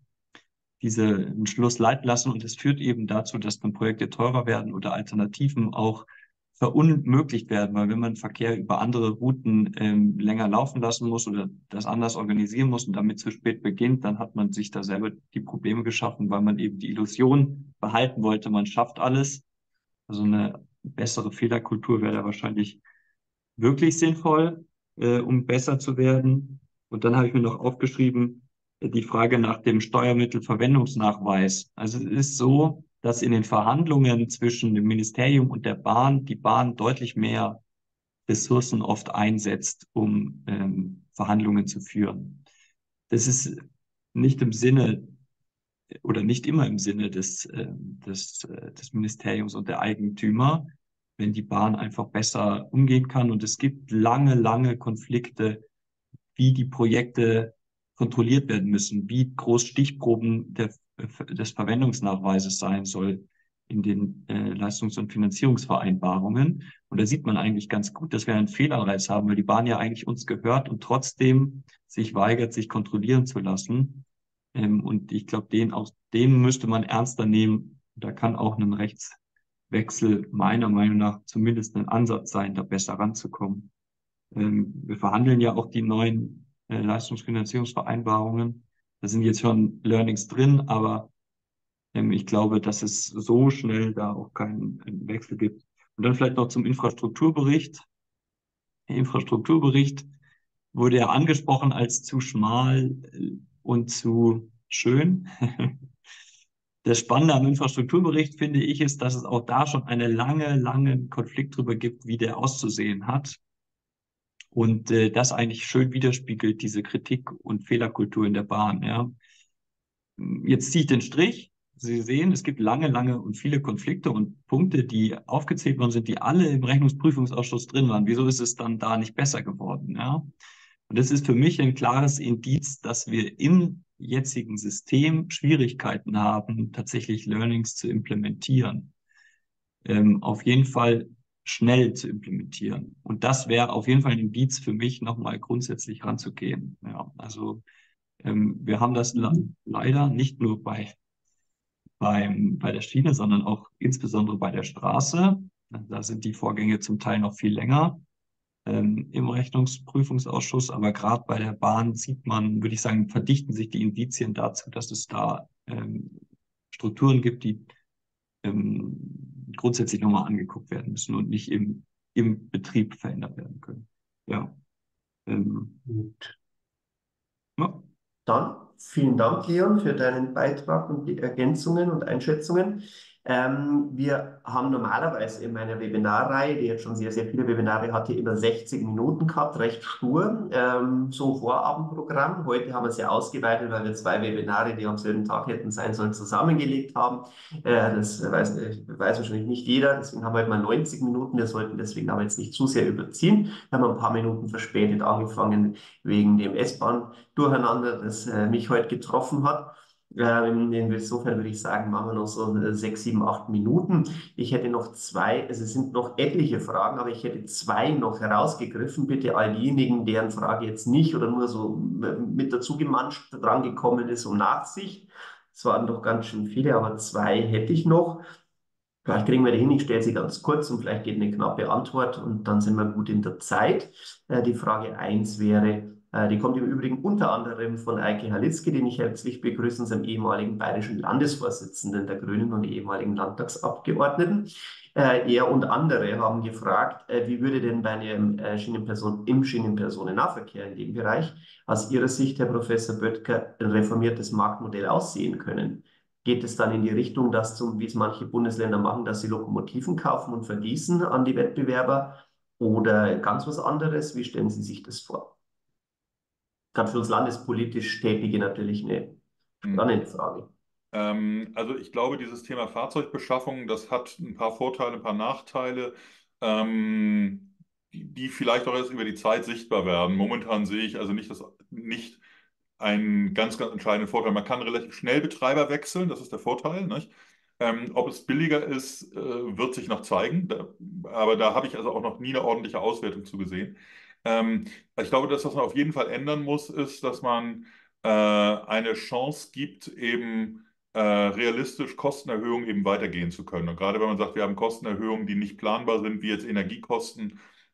diese Schluss leiten lassen. Und es führt eben dazu, dass dann Projekte teurer werden oder Alternativen auch verunmöglicht werden, weil wenn man Verkehr über andere Routen ähm, länger laufen lassen muss oder das anders organisieren muss und damit zu spät beginnt, dann hat man sich da selber die Probleme geschaffen, weil man eben die Illusion behalten wollte, man schafft alles. Also eine bessere Fehlerkultur wäre da wahrscheinlich wirklich sinnvoll, äh, um besser zu werden. Und dann habe ich mir noch aufgeschrieben, äh, die Frage nach dem Steuermittelverwendungsnachweis. Also es ist so, dass in den Verhandlungen zwischen dem Ministerium und der Bahn die Bahn deutlich mehr Ressourcen oft einsetzt, um ähm, Verhandlungen zu führen. Das ist nicht im Sinne oder nicht immer im Sinne des, äh, des, äh, des Ministeriums und der Eigentümer, wenn die Bahn einfach besser umgehen kann. Und es gibt lange, lange Konflikte, wie die Projekte kontrolliert werden müssen, wie groß Stichproben der, des Verwendungsnachweises sein soll in den äh, Leistungs- und Finanzierungsvereinbarungen. Und da sieht man eigentlich ganz gut, dass wir einen Fehlanreiz haben, weil die Bahn ja eigentlich uns gehört und trotzdem sich weigert, sich kontrollieren zu lassen. Ähm, und ich glaube, den auch, den müsste man ernster nehmen. Da kann auch ein Rechtswechsel meiner Meinung nach zumindest ein Ansatz sein, da besser ranzukommen. Ähm, wir verhandeln ja auch die neuen äh, Leistungsfinanzierungsvereinbarungen. Da sind jetzt schon Learnings drin, aber ähm, ich glaube, dass es so schnell da auch keinen Wechsel gibt. Und dann vielleicht noch zum Infrastrukturbericht. Der Infrastrukturbericht wurde ja angesprochen als zu schmal und zu schön. Das Spannende am Infrastrukturbericht, finde ich, ist, dass es auch da schon einen lange, langen Konflikt darüber gibt, wie der auszusehen hat. Und äh, das eigentlich schön widerspiegelt, diese Kritik und Fehlerkultur in der Bahn. Ja. Jetzt ziehe ich den Strich. Sie sehen, es gibt lange, lange und viele Konflikte und Punkte, die aufgezählt worden sind, die alle im Rechnungsprüfungsausschuss drin waren. Wieso ist es dann da nicht besser geworden? Ja? Und das ist für mich ein klares Indiz, dass wir im jetzigen System Schwierigkeiten haben, tatsächlich Learnings zu implementieren. Ähm, auf jeden Fall schnell zu implementieren. Und das wäre auf jeden Fall ein Indiz für mich, nochmal grundsätzlich ranzugehen. Ja, also ähm, wir haben das le leider nicht nur bei, beim, bei der Schiene, sondern auch insbesondere bei der Straße. Da sind die Vorgänge zum Teil noch viel länger ähm, im Rechnungsprüfungsausschuss. Aber gerade bei der Bahn sieht man, würde ich sagen, verdichten sich die Indizien dazu, dass es da ähm, Strukturen gibt, die ähm, grundsätzlich nochmal angeguckt werden müssen und nicht im, im Betrieb verändert werden können. Ja. Ähm, Gut. ja. Dann vielen Dank, Leon, für deinen Beitrag und die Ergänzungen und Einschätzungen. Ähm, wir haben normalerweise in meiner Webinarreihe, die jetzt schon sehr, sehr viele Webinare hatte, immer sechzig Minuten gehabt, recht stur, ähm, so Vorabendprogramm. Heute haben wir es ja ausgeweitet, weil wir zwei Webinare, die am selben Tag hätten sein sollen, zusammengelegt haben. Äh, das weiß, weiß wahrscheinlich nicht jeder, deswegen haben wir heute mal neunzig Minuten. Wir sollten deswegen aber jetzt nicht zu sehr überziehen. Wir haben ein paar Minuten verspätet angefangen wegen dem S-Bahn-Durcheinander, das äh, mich heute getroffen hat. Ähm, insofern würde ich sagen, machen wir noch so äh, sechs, sieben, acht Minuten. Ich hätte noch zwei, also es sind noch etliche Fragen, aber ich hätte zwei noch herausgegriffen. Bitte all diejenigen, deren Frage jetzt nicht oder nur so mit dazu gemanscht drangekommen ist, um Nachsicht. Es waren doch ganz schön viele, aber zwei hätte ich noch. Vielleicht kriegen wir die hin, ich stelle sie ganz kurz und vielleicht geht eine knappe Antwort und dann sind wir gut in der Zeit. Äh, die Frage eins wäre, äh, die kommt im Übrigen unter anderem von Eike Halitzky, den ich herzlich begrüße, unserem ehemaligen bayerischen Landesvorsitzenden der Grünen und ehemaligen Landtagsabgeordneten. Äh, er und andere haben gefragt, äh, wie würde denn bei einem äh, Schienenperson im Schienenpersonennahverkehr in dem Bereich aus Ihrer Sicht, Herr Professor Böttger, ein reformiertes Marktmodell aussehen können? Geht es dann in die Richtung, dass zum, wie es manche Bundesländer machen, dass sie Lokomotiven kaufen und vergießen an die Wettbewerber oder ganz was anderes? Wie stellen Sie sich das vor? Gerade für uns landespolitisch Tätige natürlich eine spannende Frage. Ähm, also ich glaube, dieses Thema Fahrzeugbeschaffung, das hat ein paar Vorteile, ein paar Nachteile, ähm, die, die vielleicht auch erst über die Zeit sichtbar werden. Momentan sehe ich also nicht, das, nicht einen ganz, ganz entscheidenden Vorteil. Man kann relativ schnell Betreiber wechseln, das ist der Vorteil, nicht? Ähm, ob es billiger ist, äh, wird sich noch zeigen. Da, aber da habe ich also auch noch nie eine ordentliche Auswertung zu gesehen. Ähm, ich glaube, das, was man auf jeden Fall ändern muss, ist, dass man äh, eine Chance gibt, eben äh, realistisch Kostenerhöhungen eben weitergehen zu können. Und gerade wenn man sagt, wir haben Kostenerhöhungen, die nicht planbar sind, wie jetzt Energiekosten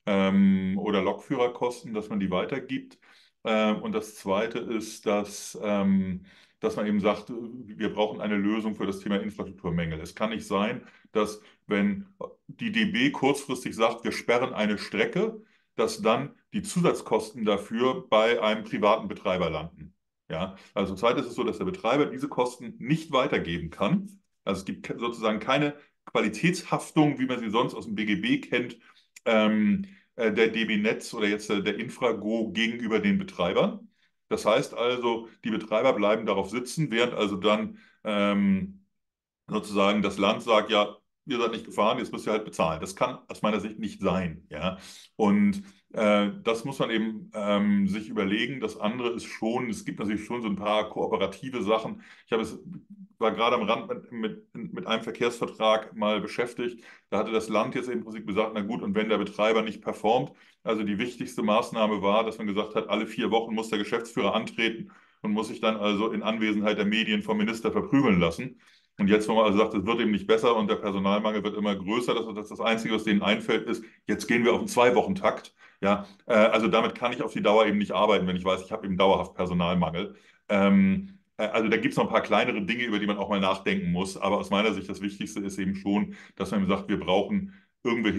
ähm, oder Lokführerkosten, dass man die weitergibt. Ähm, und das Zweite ist, dass, ähm, dass man eben sagt, wir brauchen eine Lösung für das Thema Infrastrukturmängel. Es kann nicht sein, dass wenn die D B kurzfristig sagt, wir sperren eine Strecke, dass dann die Zusatzkosten dafür bei einem privaten Betreiber landen. Ja, also zurzeit ist es so, dass der Betreiber diese Kosten nicht weitergeben kann. Also es gibt sozusagen keine Qualitätshaftung, wie man sie sonst aus dem B G B kennt, ähm, äh, der D B Netz oder jetzt äh, der Infrago gegenüber den Betreibern. Das heißt also, die Betreiber bleiben darauf sitzen, während also dann ähm, sozusagen das Land sagt, ja, ihr seid nicht gefahren, jetzt müsst ihr halt bezahlen. Das kann aus meiner Sicht nicht sein. Ja? Und äh, das muss man eben ähm, sich überlegen. Das andere ist schon, es gibt natürlich schon so ein paar kooperative Sachen. Ich habe es, war gerade am Rand mit, mit, mit einem Verkehrsvertrag mal beschäftigt. Da hatte das Land jetzt im Prinzip gesagt, na gut, und wenn der Betreiber nicht performt, also die wichtigste Maßnahme war, dass man gesagt hat, alle vier Wochen muss der Geschäftsführer antreten und muss sich dann also in Anwesenheit der Medien vom Minister verprügeln lassen. Und jetzt, wo man also sagt, es wird eben nicht besser und der Personalmangel wird immer größer, das ist das Einzige, was denen einfällt, ist, jetzt gehen wir auf einen Zwei-Wochen-Takt. Ja, äh, also damit kann ich auf die Dauer eben nicht arbeiten, wenn ich weiß, ich habe eben dauerhaft Personalmangel. Ähm, äh, also da gibt es noch ein paar kleinere Dinge, über die man auch mal nachdenken muss. Aber aus meiner Sicht das Wichtigste ist eben schon, dass man eben sagt, wir brauchen irgendwelche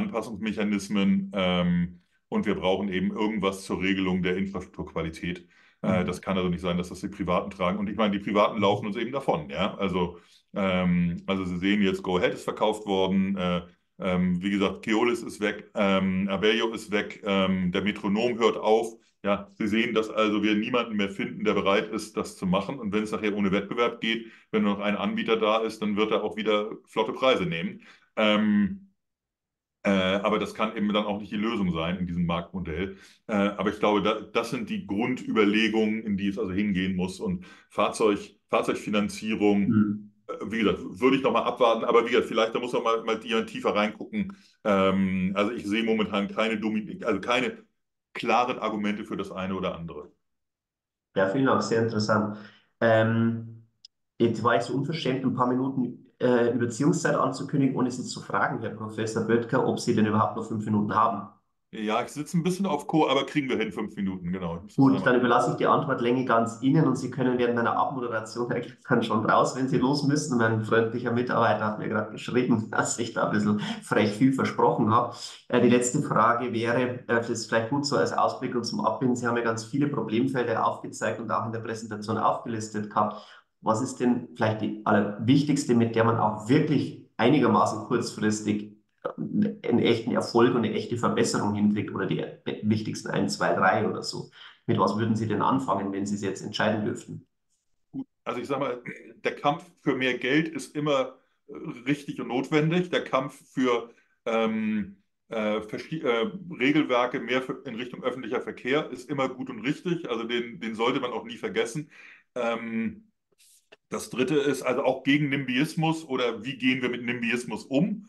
Kostenanpassungsmechanismen ähm, und wir brauchen eben irgendwas zur Regelung der Infrastrukturqualität. Äh, das kann also nicht sein, dass das die Privaten tragen. Und ich meine, die Privaten laufen uns eben davon. Ja? Also, ähm, also Sie sehen jetzt, Go Ahead ist verkauft worden. Äh, ähm, wie gesagt, Keolis ist weg, ähm, Abellio ist weg, ähm, der Metronom hört auf. Ja, Sie sehen, dass also wir niemanden mehr finden, der bereit ist, das zu machen. Und wenn es nachher ohne Wettbewerb geht, wenn nur noch ein Anbieter da ist, dann wird er auch wieder flotte Preise nehmen. Ähm, äh, aber das kann eben dann auch nicht die Lösung sein in diesem Marktmodell. Äh, aber ich glaube, da, das sind die Grundüberlegungen, in die es also hingehen muss. Und Fahrzeug, Fahrzeugfinanzierung, Mhm. äh, wie gesagt, würde ich noch mal abwarten. Aber wie gesagt, vielleicht, da muss man mal, mal jemand tiefer reingucken. Ähm, also ich sehe momentan keine, Domin also keine klaren Argumente für das eine oder andere. Ja, vielen Dank, sehr interessant. Ähm, Jetzt war ich so unverschämt, ein paar Minuten äh, Überziehungszeit anzukündigen, ohne Sie zu fragen, Herr Professor Böttger, ob Sie denn überhaupt noch fünf Minuten haben. Ja, ich sitze ein bisschen auf Co, aber kriegen wir hin, fünf Minuten, genau. Ich muss das Gut, einmal. dann überlasse ich die Antwortlänge ganz Ihnen und Sie können während meiner Abmoderation eigentlich dann schon raus, wenn Sie los müssen. Mein freundlicher Mitarbeiter hat mir gerade geschrieben, dass ich da ein bisschen frech viel versprochen habe. Äh, die letzte Frage wäre, äh, das ist vielleicht gut so als Ausblick und zum Abbinden. Sie haben ja ganz viele Problemfelder aufgezeigt und auch in der Präsentation aufgelistet gehabt. Was ist denn vielleicht die allerwichtigste, mit der man auch wirklich einigermaßen kurzfristig einen echten Erfolg und eine echte Verbesserung hinkriegt oder die wichtigsten eins, zwei, drei oder so? Mit was würden Sie denn anfangen, wenn Sie es jetzt entscheiden dürften? Also ich sage mal, der Kampf für mehr Geld ist immer äh, richtig und notwendig. Der Kampf für ähm, äh, äh, Regelwerke mehr für, in Richtung öffentlicher Verkehr ist immer gut und richtig. Also den, den sollte man auch nie vergessen. Ähm, das Dritte ist also auch gegen NIMBYismus oder wie gehen wir mit NIMBYismus um?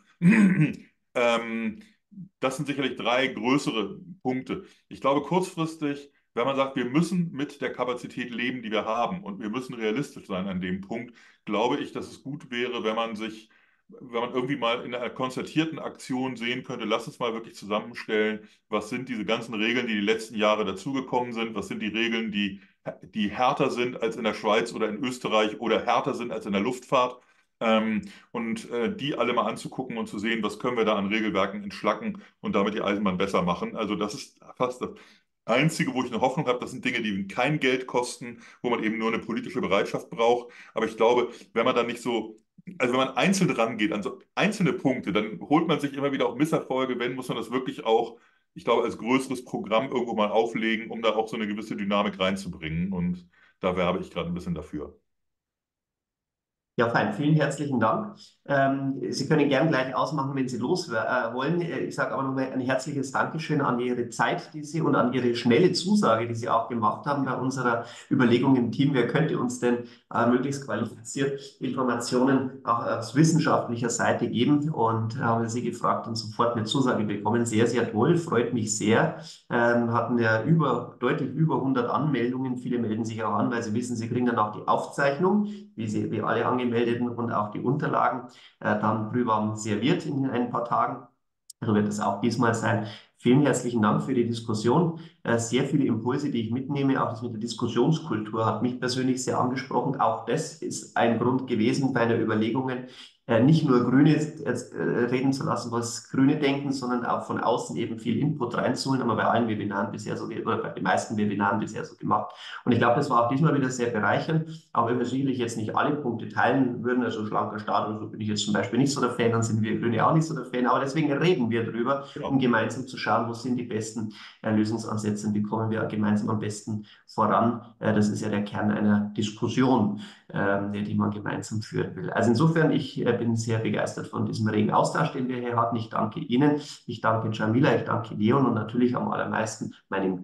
ähm, Das sind sicherlich drei größere Punkte. Ich glaube, kurzfristig, wenn man sagt, wir müssen mit der Kapazität leben, die wir haben und wir müssen realistisch sein an dem Punkt, glaube ich, dass es gut wäre, wenn man sich, wenn man irgendwie mal in einer konzertierten Aktion sehen könnte, lass uns mal wirklich zusammenstellen, was sind diese ganzen Regeln, die die letzten Jahre dazugekommen sind, was sind die Regeln, die, die härter sind als in der Schweiz oder in Österreich oder härter sind als in der Luftfahrt. Ähm, und äh, die alle mal anzugucken und zu sehen, was können wir da an Regelwerken entschlacken und damit die Eisenbahn besser machen. Also das ist fast das Einzige, wo ich eine Hoffnung habe. Das sind Dinge, die kein Geld kosten, wo man eben nur eine politische Bereitschaft braucht. Aber ich glaube, wenn man dann nicht so, also wenn man einzeln rangeht an so einzelne Punkte, dann holt man sich immer wieder auch Misserfolge. Wenn, muss man das wirklich auch, ich glaube, als größeres Programm irgendwo mal auflegen, um da auch so eine gewisse Dynamik reinzubringen. Und da werbe ich gerade ein bisschen dafür. Ja, fein. Vielen herzlichen Dank. Ähm, Sie können gern gleich ausmachen, wenn Sie los äh, wollen. Äh, Ich sage aber nochmal ein herzliches Dankeschön an Ihre Zeit, die Sie und an Ihre schnelle Zusage, die Sie auch gemacht haben bei unserer Überlegung im Team. Wer könnte uns denn äh, möglichst qualifiziert Informationen auch aus wissenschaftlicher Seite geben? Und äh, haben wir Sie gefragt und sofort eine Zusage bekommen. Sehr, sehr toll. Freut mich sehr. Ähm, hatten ja über, deutlich über hundert Anmeldungen. Viele melden sich auch an, weil sie wissen, sie kriegen dann auch die Aufzeichnung, wie sie, wie alle Angemeldeten und auch die Unterlagen äh, dann drüber serviert in ein paar Tagen. So wird es auch diesmal sein. Vielen herzlichen Dank für die Diskussion. Äh, sehr viele Impulse, die ich mitnehme. Auch das mit der Diskussionskultur hat mich persönlich sehr angesprochen. Auch das ist ein Grund gewesen bei der Überlegungen, äh, nicht nur Grüne äh, reden zu lassen, was Grüne denken, sondern auch von außen eben viel Input reinzuholen. Haben wir bei allen Webinaren bisher so, oder bei den meisten Webinaren bisher so gemacht. Und ich glaube, das war auch diesmal wieder sehr bereichernd. Aber wenn wir sicherlich jetzt nicht alle Punkte teilen würden, also schlanker Staat und so bin ich jetzt zum Beispiel nicht so der Fan, dann sind wir Grüne auch nicht so der Fan. Aber deswegen reden wir drüber, um Genau. gemeinsam zu schauen, wo sind die besten äh, Lösungsansätze und wie kommen wir gemeinsam am besten voran. Äh, das ist ja der Kern einer Diskussion, äh, die man gemeinsam führen will. Also insofern, ich äh, bin sehr begeistert von diesem regen Austausch, den wir hier hatten. Ich danke Ihnen, ich danke Jamila, ich danke Leon und natürlich am allermeisten meinem